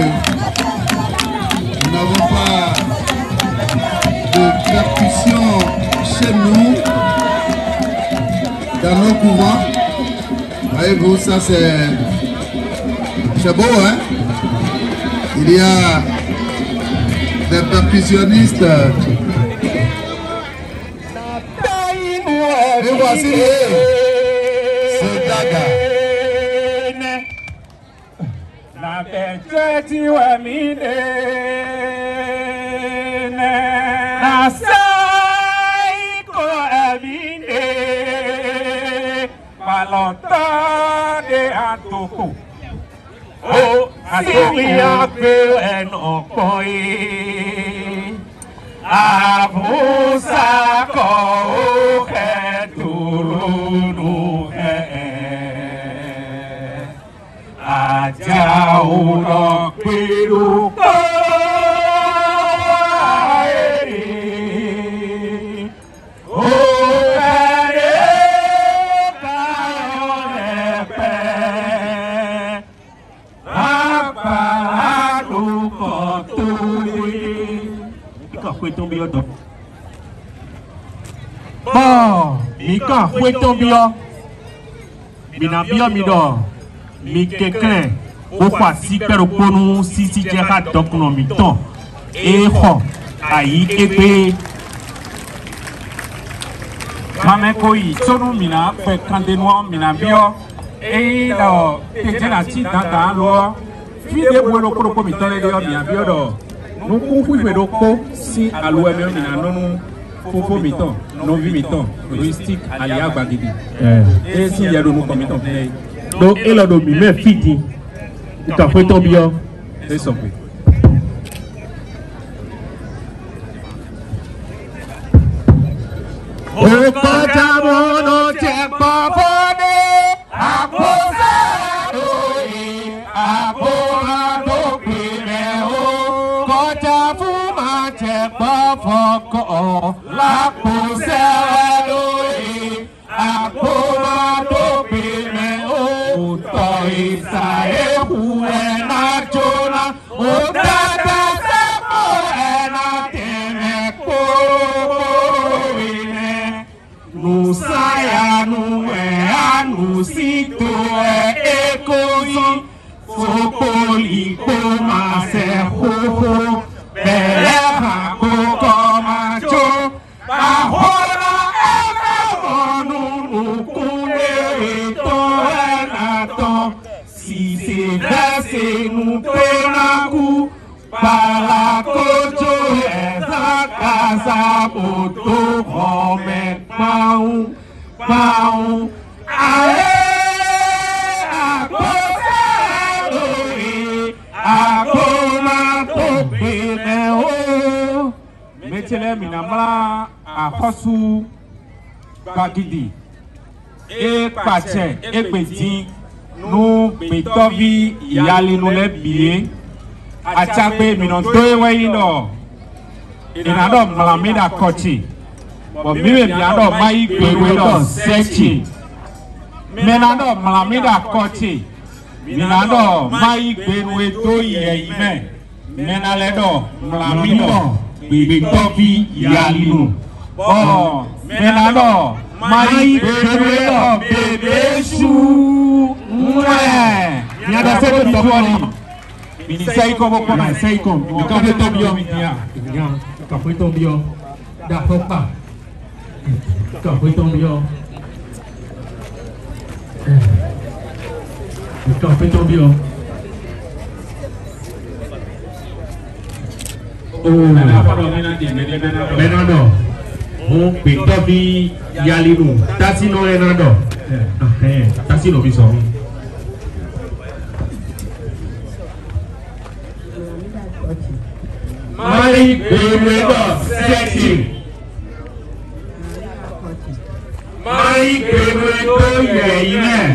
nous n'avons pas de percussion chez nous, dans nos couvents. Voyez-vous, ça c'est beau, hein? Il y a des percussionnistes. Et voici ce Daga. La fête tu as mis la saïko amine palota de atoko oh asilia peu en okoi abusa ko ketulunu aja ulo piruko bon, Mika fue tombio. Mina bio mido. Mi quelqu'un au fasi pero ponu sisi jera dokno mi ton. E ho ayi epe. Mame koi sonu mina fe kandenoa mina bio. E la tejena chi danda lo. Fide bueno ko mi ton le dio mi bio do. No ku fu be do ko si alu eme mina nonu. Fofo miton, non vi miton, rustique alia bagidi. Et si y a de nous comme miton. Donc, il a dominé mes filles. Il a fait tomber. C'est son prix. Au Patamono, t'es pas bonné. À Posado, à Porado, Piméo. Quand t'as fumé, t'es pas fort. La Posado, à Porado, Piméo. Toisa, et Pouena, Jona. Au Dada, Samoena, Temeco. Nous saya nous nous sito ekoi fopoli koma se ho bela koma cho ahora nu kune to anato si se vese nu penaku para kocho esa casa boto come pau pau ae akoma topene o metele minamla akosu bagidi e pache e peti nu betovi yali nu le bie achagbe minonto eweino inado mlamida kochi bo miwe miado mai gbewedo sechi menado mlamida kochi minado mai gbewedo yeime menaledo mlamido betovi yalinu bo menado mai gbewedo bebesu mwe nyada sebe toboni Mini Seiko Bokona Seiko, mi kafe tombio mi dia. Kafe tombio, da hopa. Kafe tombio. Kafe tombio. Oh, Benado. Oh, Bitobi Yalilu. Tasino Enado. Tasino biso. Mai gbewedo sechi Mai gbewedo yeime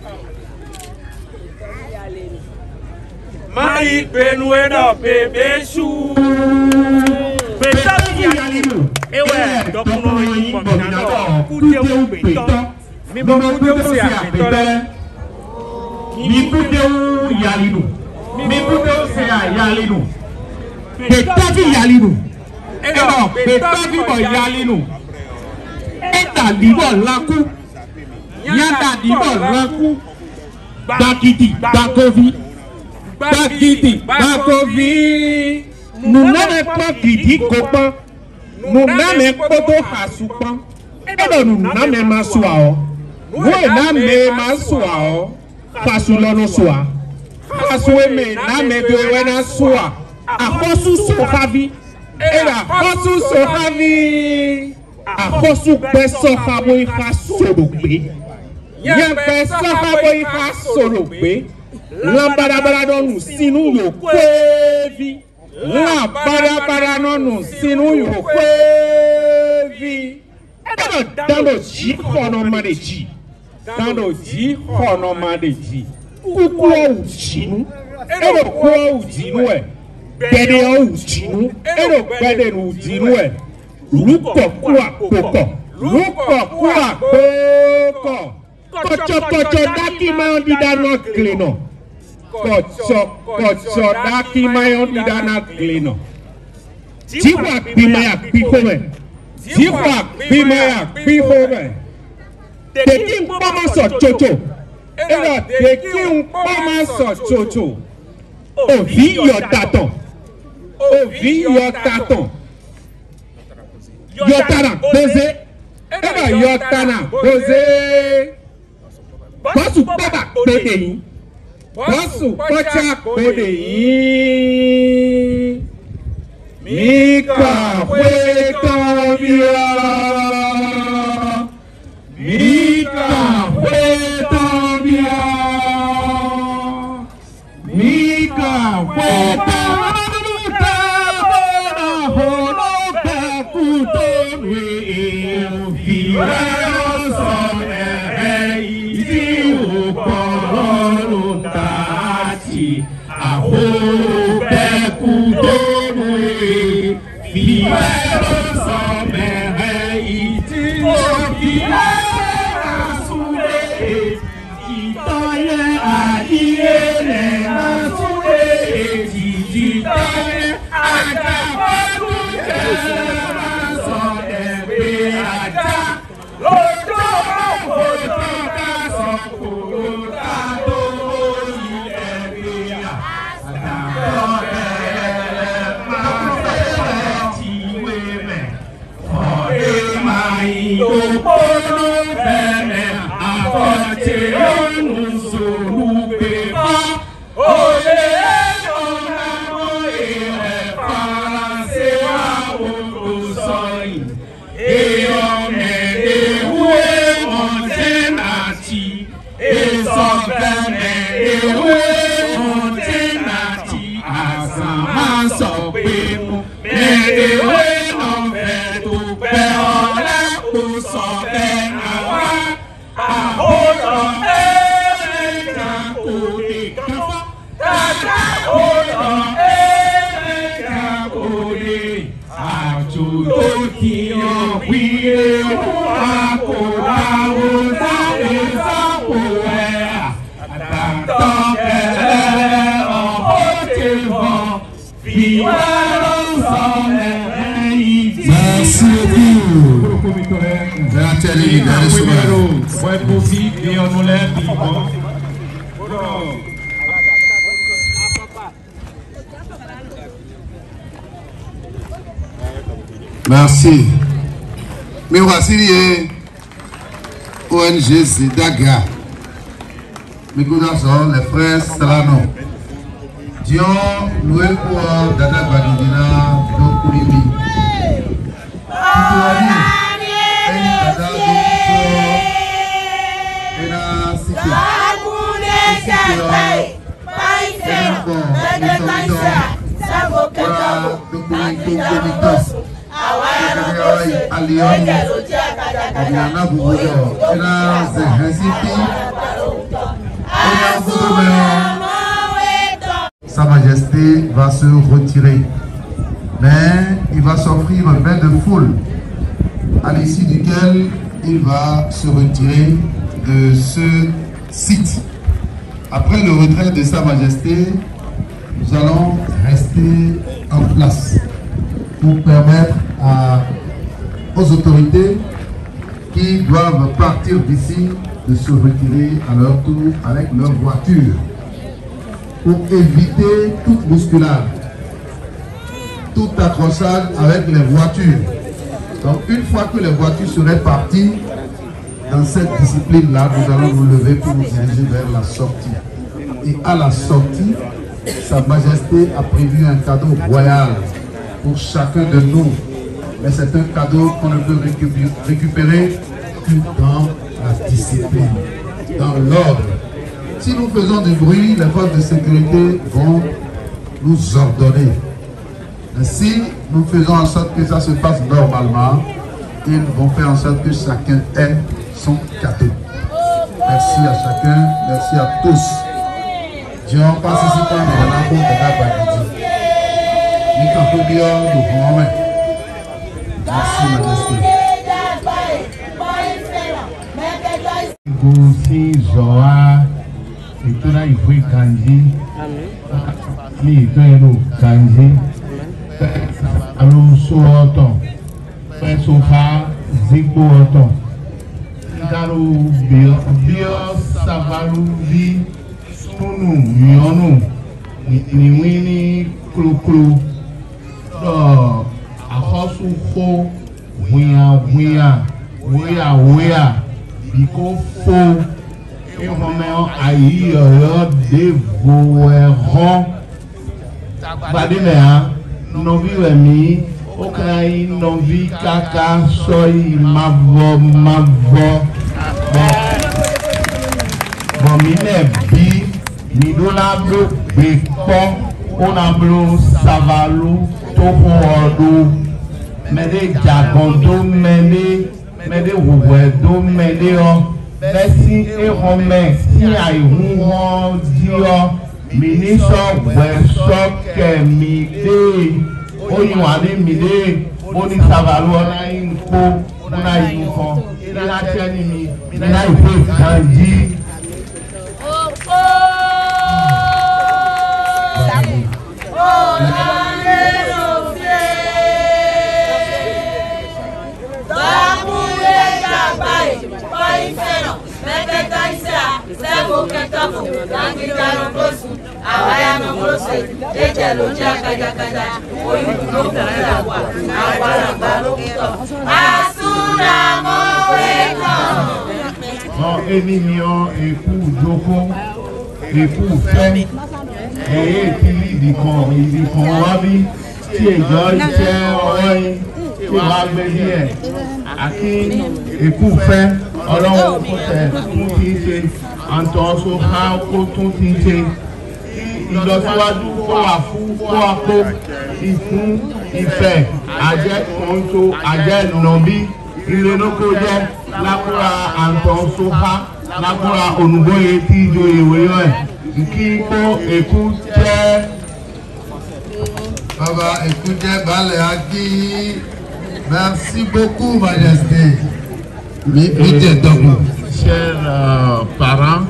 Mai gbewedo bebesu Betabi yalimu ewe dokuno yin bominado kuteu beto mi bo kuteu se apetole mi kuteu yalimu mi kuteu se yalimu Betavi yalinu, eno betavi bo yalinu, eta libo laku, nyata libo laku, bagidi bakovi, nous n'avons pas Didi Copan, nous n'avons pas de Hasoupan, et nous n'avons pas Soao. Nous n'avons pas Soao, Fasoulon Soa. Fasoué, n'avons pas Soa. A Hosu Sohavi, et la Hosu Sohavi, a Hosu Besohaboy Hasolope. Yan Besohaboy Hasolope. Lambada non sinu yo kwevi. Lambada non sinu yo kwevi. Dans le J, on a des J. Dans le J, on a des J. Pourquoi ou chinu? Et le quoi ou jinoué? Bede ou chinu? Et le bede ou jinoué? Luko kwa poko. Luko kwa poko. Kocho daki mayon di dano kleno. Kocho daki mayon di dano kleno. Jiwak bimayak bifome. Jiwak bimayak bifome. Tekin pama so chocho. Ero tekin pama so chocho. Ovi yo taton. Ovi yo taton. Yotana boze. Ero yotana boze. Basu baba bodeyi. Basu bacha bodeyi. Mika wetobia. Mika wetobia. Mika wetobia. Holoka kutonwe. Merci. Mais voici les ONG Zedaga. Mes cousins, les frères Salano. Dion, loué pour Dada Badidina, Dokurimi. Sa Majesté va se retirer, mais il va s'offrir un bain de foule à l'issue duquel il va se retirer de ce site. Après le retrait de Sa Majesté, nous allons rester en place pour permettre aux autorités qui doivent partir d'ici de se retirer à leur tour avec leur voiture pour éviter toute bousculade. tout accrochage avec les voitures. Donc une fois que les voitures seraient parties, dans cette discipline-là, nous allons nous lever pour nous diriger vers la sortie. Et à la sortie, Sa Majesté a prévu un cadeau royal pour chacun de nous. Mais c'est un cadeau qu'on ne peut récupérer que dans la discipline, dans l'ordre. Si nous faisons du bruit, les forces de sécurité vont nous ordonner. Mais si nous faisons en sorte que ça se passe normalement, ils vont faire en sorte que chacun ait son cadeau. Merci à chacun, merci à tous. Dieu en participant de la rencontre de la Bagadi. Merci, Majesté. Gosi Zoa, Ituna Ifui Kanji, Mi Itoyeno Kanji, Aluso Oton, Fesofa Zigbo Oton, Garu Bio Savalu Vi, Tunu Mionu, Niwini Kru, Ahosu Ho, Wea. Biko fo ehomeo ayi oyo devo eho badimea novi wemi okrai novi kaka soyi mavo bomine bi midola blo bepo ona blo savalu toho odo mede jagondo mede wuwedo mede o besi ehome si aihu won di o miniso weso kemide oyinwale mide oni savalu ona inko ona inko ina teni mi na ife kanji Émilion, époux Joko, époux Fen, et Tili dit qu'on Wabi, qui est Joy, qui va venir. Aqui, époux Fen, alors on peut tout dire, en tant que tout dire. Ìlọsíwájú kó àfú kó àpò ìfún ìfẹ́ àjẹ́ kòńtò àjẹ́ nọ̀bí ìrònúkó jẹ́ lákúra àǹtọ̀ọ́sọ́fá lákúra ònùgbóye tí ìjọ ìwé ẹ̀ kí kó èkú jẹ́. Baba, écoutez, Balé Aki, merci beaucoup, Majesté. Chers parents,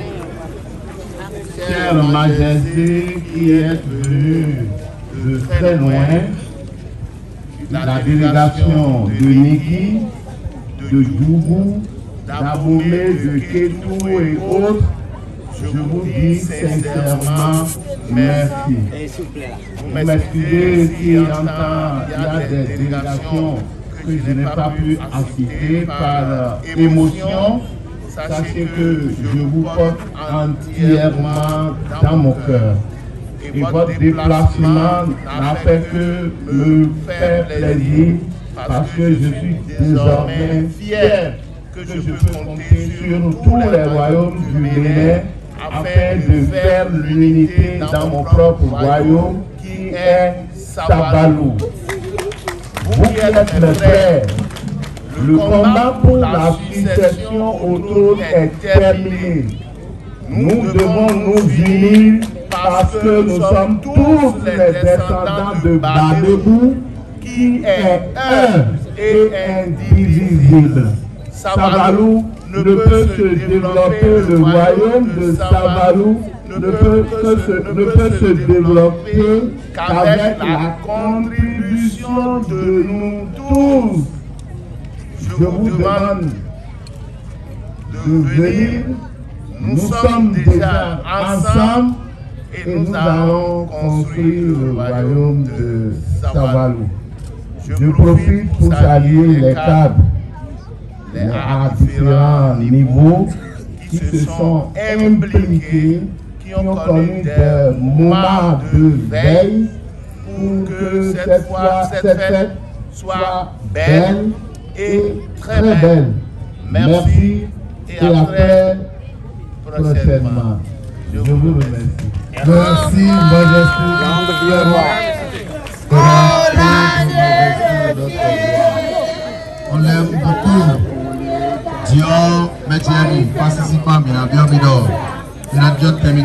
chère Majesté qui est venue de très loin, la délégation de Niki, de Djougou, d'Aboumé, de Ketou et autres, je vous dis sincèrement merci. Vous m'excusez si en temps il y a des délégations que je n'ai pas pu assister par émotion. Sachez que je vous porte entièrement dans mon cœur. Et votre déplacement n'a fait que me faire plaisir parce que je suis désormais fier que je peux compter sur tous les royaumes du Bénin afin de faire l'unité dans mon propre royaume qui est Sabalou. Vous qui êtes mes frères, le combat pour la succession au trône est terminé. Nous devons nous unir parce que nous sommes tous les descendants de Badebou qui est un et indivisible. Sabalou ne peut se développer, le royaume de Sabalou ne peut se développer qu'avec la contribution de nous tous. Je vous demande de venir, nous sommes déjà ensemble et nous allons construire le royaume de Savalou. Je profite pour saluer les cadres à différents niveaux qui se sont impliqués, qui ont connu des moments de veille pour que cette fête soit belle et très belle. Merci et à très prochainement. Je vous remercie. Merci, on l'aime beaucoup. Dion, Métieri, participant, il a bien mis d'or. Il a bien terminé.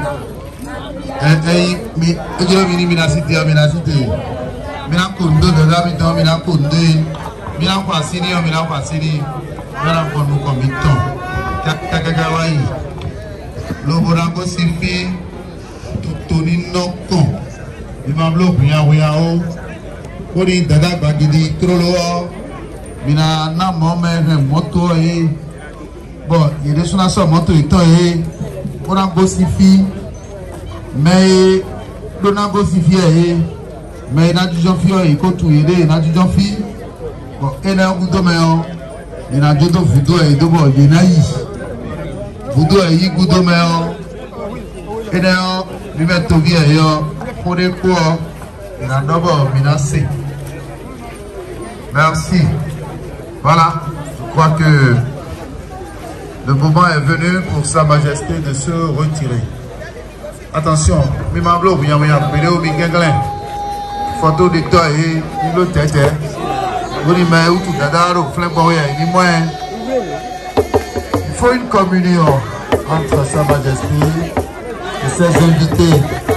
Il a cité. Il a condé de la mi-temps, il a condé. Il a passini, il a passini. Il a connu comme il temps. Kakakawaii. L'oborango Sylvie, Tony Noko. Il m'a bloqué, Yao. Kori Dada Bagidi, Trolo. Mina na mome moto e bon il est sur la moto et toi e on a gossifi mais on a gossifi e mais na dijon fi e ko tu ide na dijon fi bon et na gudo me o ina jodo vudo e do bo ye na yi vudo e yi gudo me o e na o mi metto via yo pour des quoi ina dobo mina se. Merci. Voilà, je crois que le moment est venu pour Sa Majesté de se retirer. Attention, Mimablo, photo de toi et le tête. Il faut une communion entre Sa Majesté et ses invités.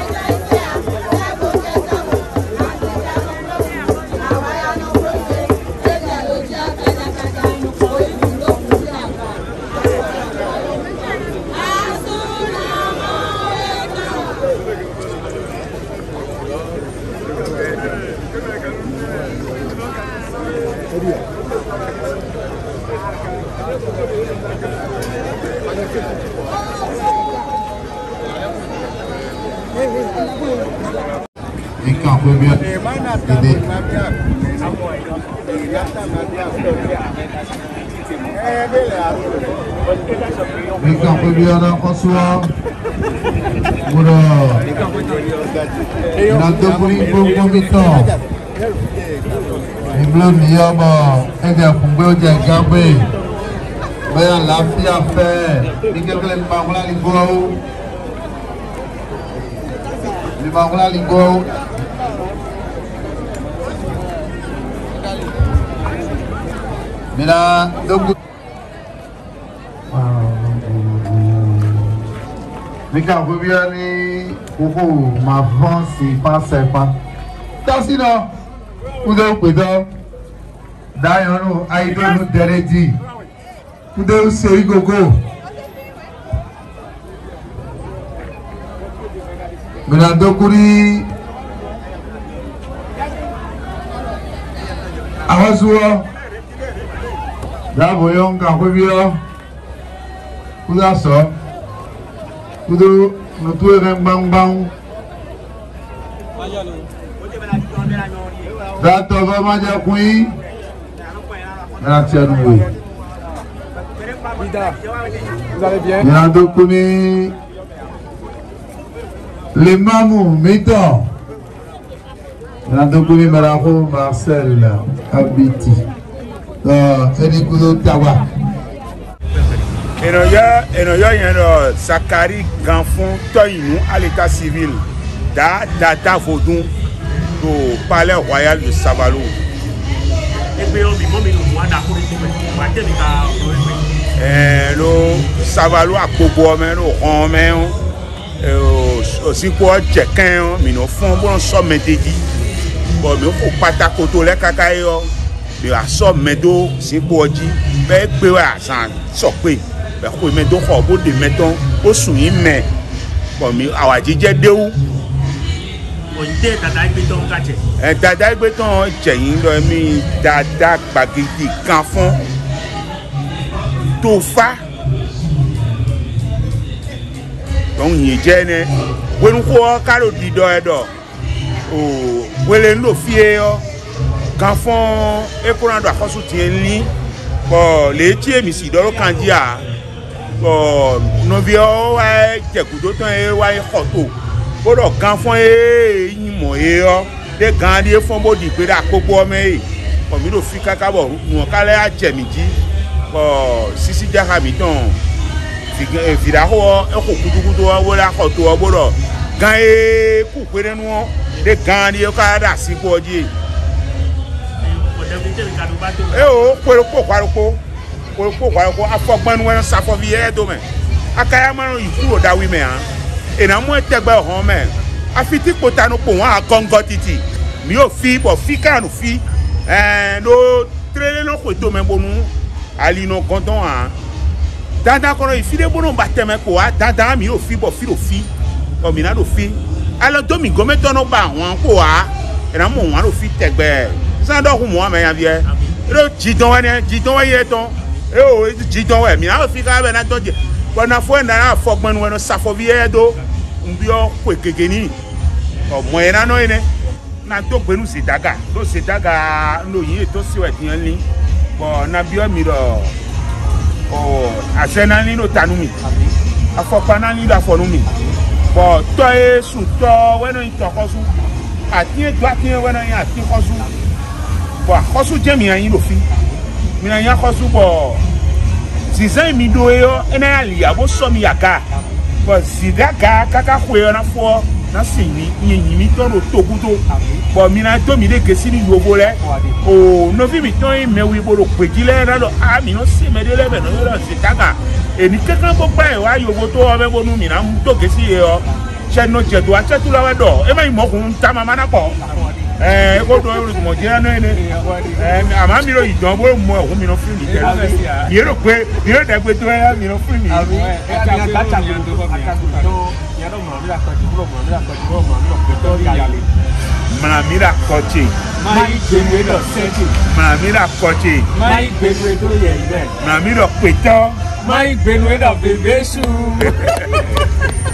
Et quand on peut bien aider. Et quand on peut bien François. Voilà. Il a deux pour committants. Il bleu miaba. Et bien pour bien gagner. Ben la fille a fait. Il y a quelqu'un qui m'a dit Mangla Lingo. Mira, donc. Mika Rubiani, Koko, ma France, il passe pas. Tassina, Udo Pedro, Dayono, Aidono Deredi, Udo Serigogo. Minadokuri Awazua Daboyon Kakobia Kudaso Kudu Nutu Rembang Datova Maja Kui Natianoué Vous allez bien Minadokuni Les mamous, Métan. Nandokuni Mararo, Marcel, Abiti. Edikudo Tawa. Enoya, Sakari, Ganfon, Toyinou, à l'état civil. Data Vodou, au palais royal de Savalou. Le Savalou à Kobomen, au Romain. Aussi quoi chacun mais no fond bon somme dédi bon mais faut pas ta koto le kakayo mais la somme medo c'est quoi dit ben pe wa san sokpe ben ko medo ko bo de meton o suyin me bon mais awa jije de ou onde dada igbeton kache dada igbeton cheyin lo mi dada gbagidi kan fon to fa donc y jene wenu ko karo di do edo o wele no fie yo kan fon e ko ran do akosu ti enli bo le ti emi si do kan ji a bo no bi o wa je kudo tan e wa e photo bo do kan fon e yin mo e yo de gan di fon bo di pe da popo o me o mi do fi kaka bo nu kale a je mi ji bo sisi jaka mi ton Viraho, a kudu, what I got to a border. Guy, cook with anyone, the gun, you can't ask you for ye. Oh, I fuck man when I suffer the air domain. I can't man you through that women, and I'm going to take by home man. I fit potano po a congotity. Mio fee or fika no fee, and no trailer no to me bonu, Ali no conton. Dada kono ifide bono bateme ko a dada mi o fi bo fi o mi na do fi ala do mi gome to no ba won ko a e na mo won ro fi tegbe san do ku mo me yan vie ro jidon wa ye ton e o jidon wa mi na fi ka be na to je ko na fo na fogbon we no safo vie do mbi o ko kekeni o mo e na no ene na to gbenu se daga no yin to si we tian ni ko na bi o mi ro oh, asenani no tanumi. Afopanani da fonumi. But toe su to when you talk osu. Atie dwatie when you ati osu. But osu jemi an lo fi. Mi na yan osu bo. Zizan mi do yo ena ali abo so mi yaka. But zidaka kaka kwe na fo na sini yin mi to no togudo. But mi na to mi de kesi ni yobo le. Oh, no vi mi to me wi bo ro pejile na lo a mi no se me de le be no lo se taga. E ni kankan bo pa e wa yobo to o be bo nu mi na to kesi e o. Se no je do a se tu la we do. E ma mo kun ta mama na ko. Ko do mo je na ene. Ama mi ro idon bo mo o mi no fi mi te. Mi ro pe mi ro da gbe to ya mi no fi mi. Ami e ka mi ata to ya do mo mi la ko ti mo mi la ko ti mo mi to ya le. Manamira koche. Mai gbenwe do seti. Manamira koche. Mai gbenwe do ye ibe. Manamira peto. Mai gbenwe do bebesu.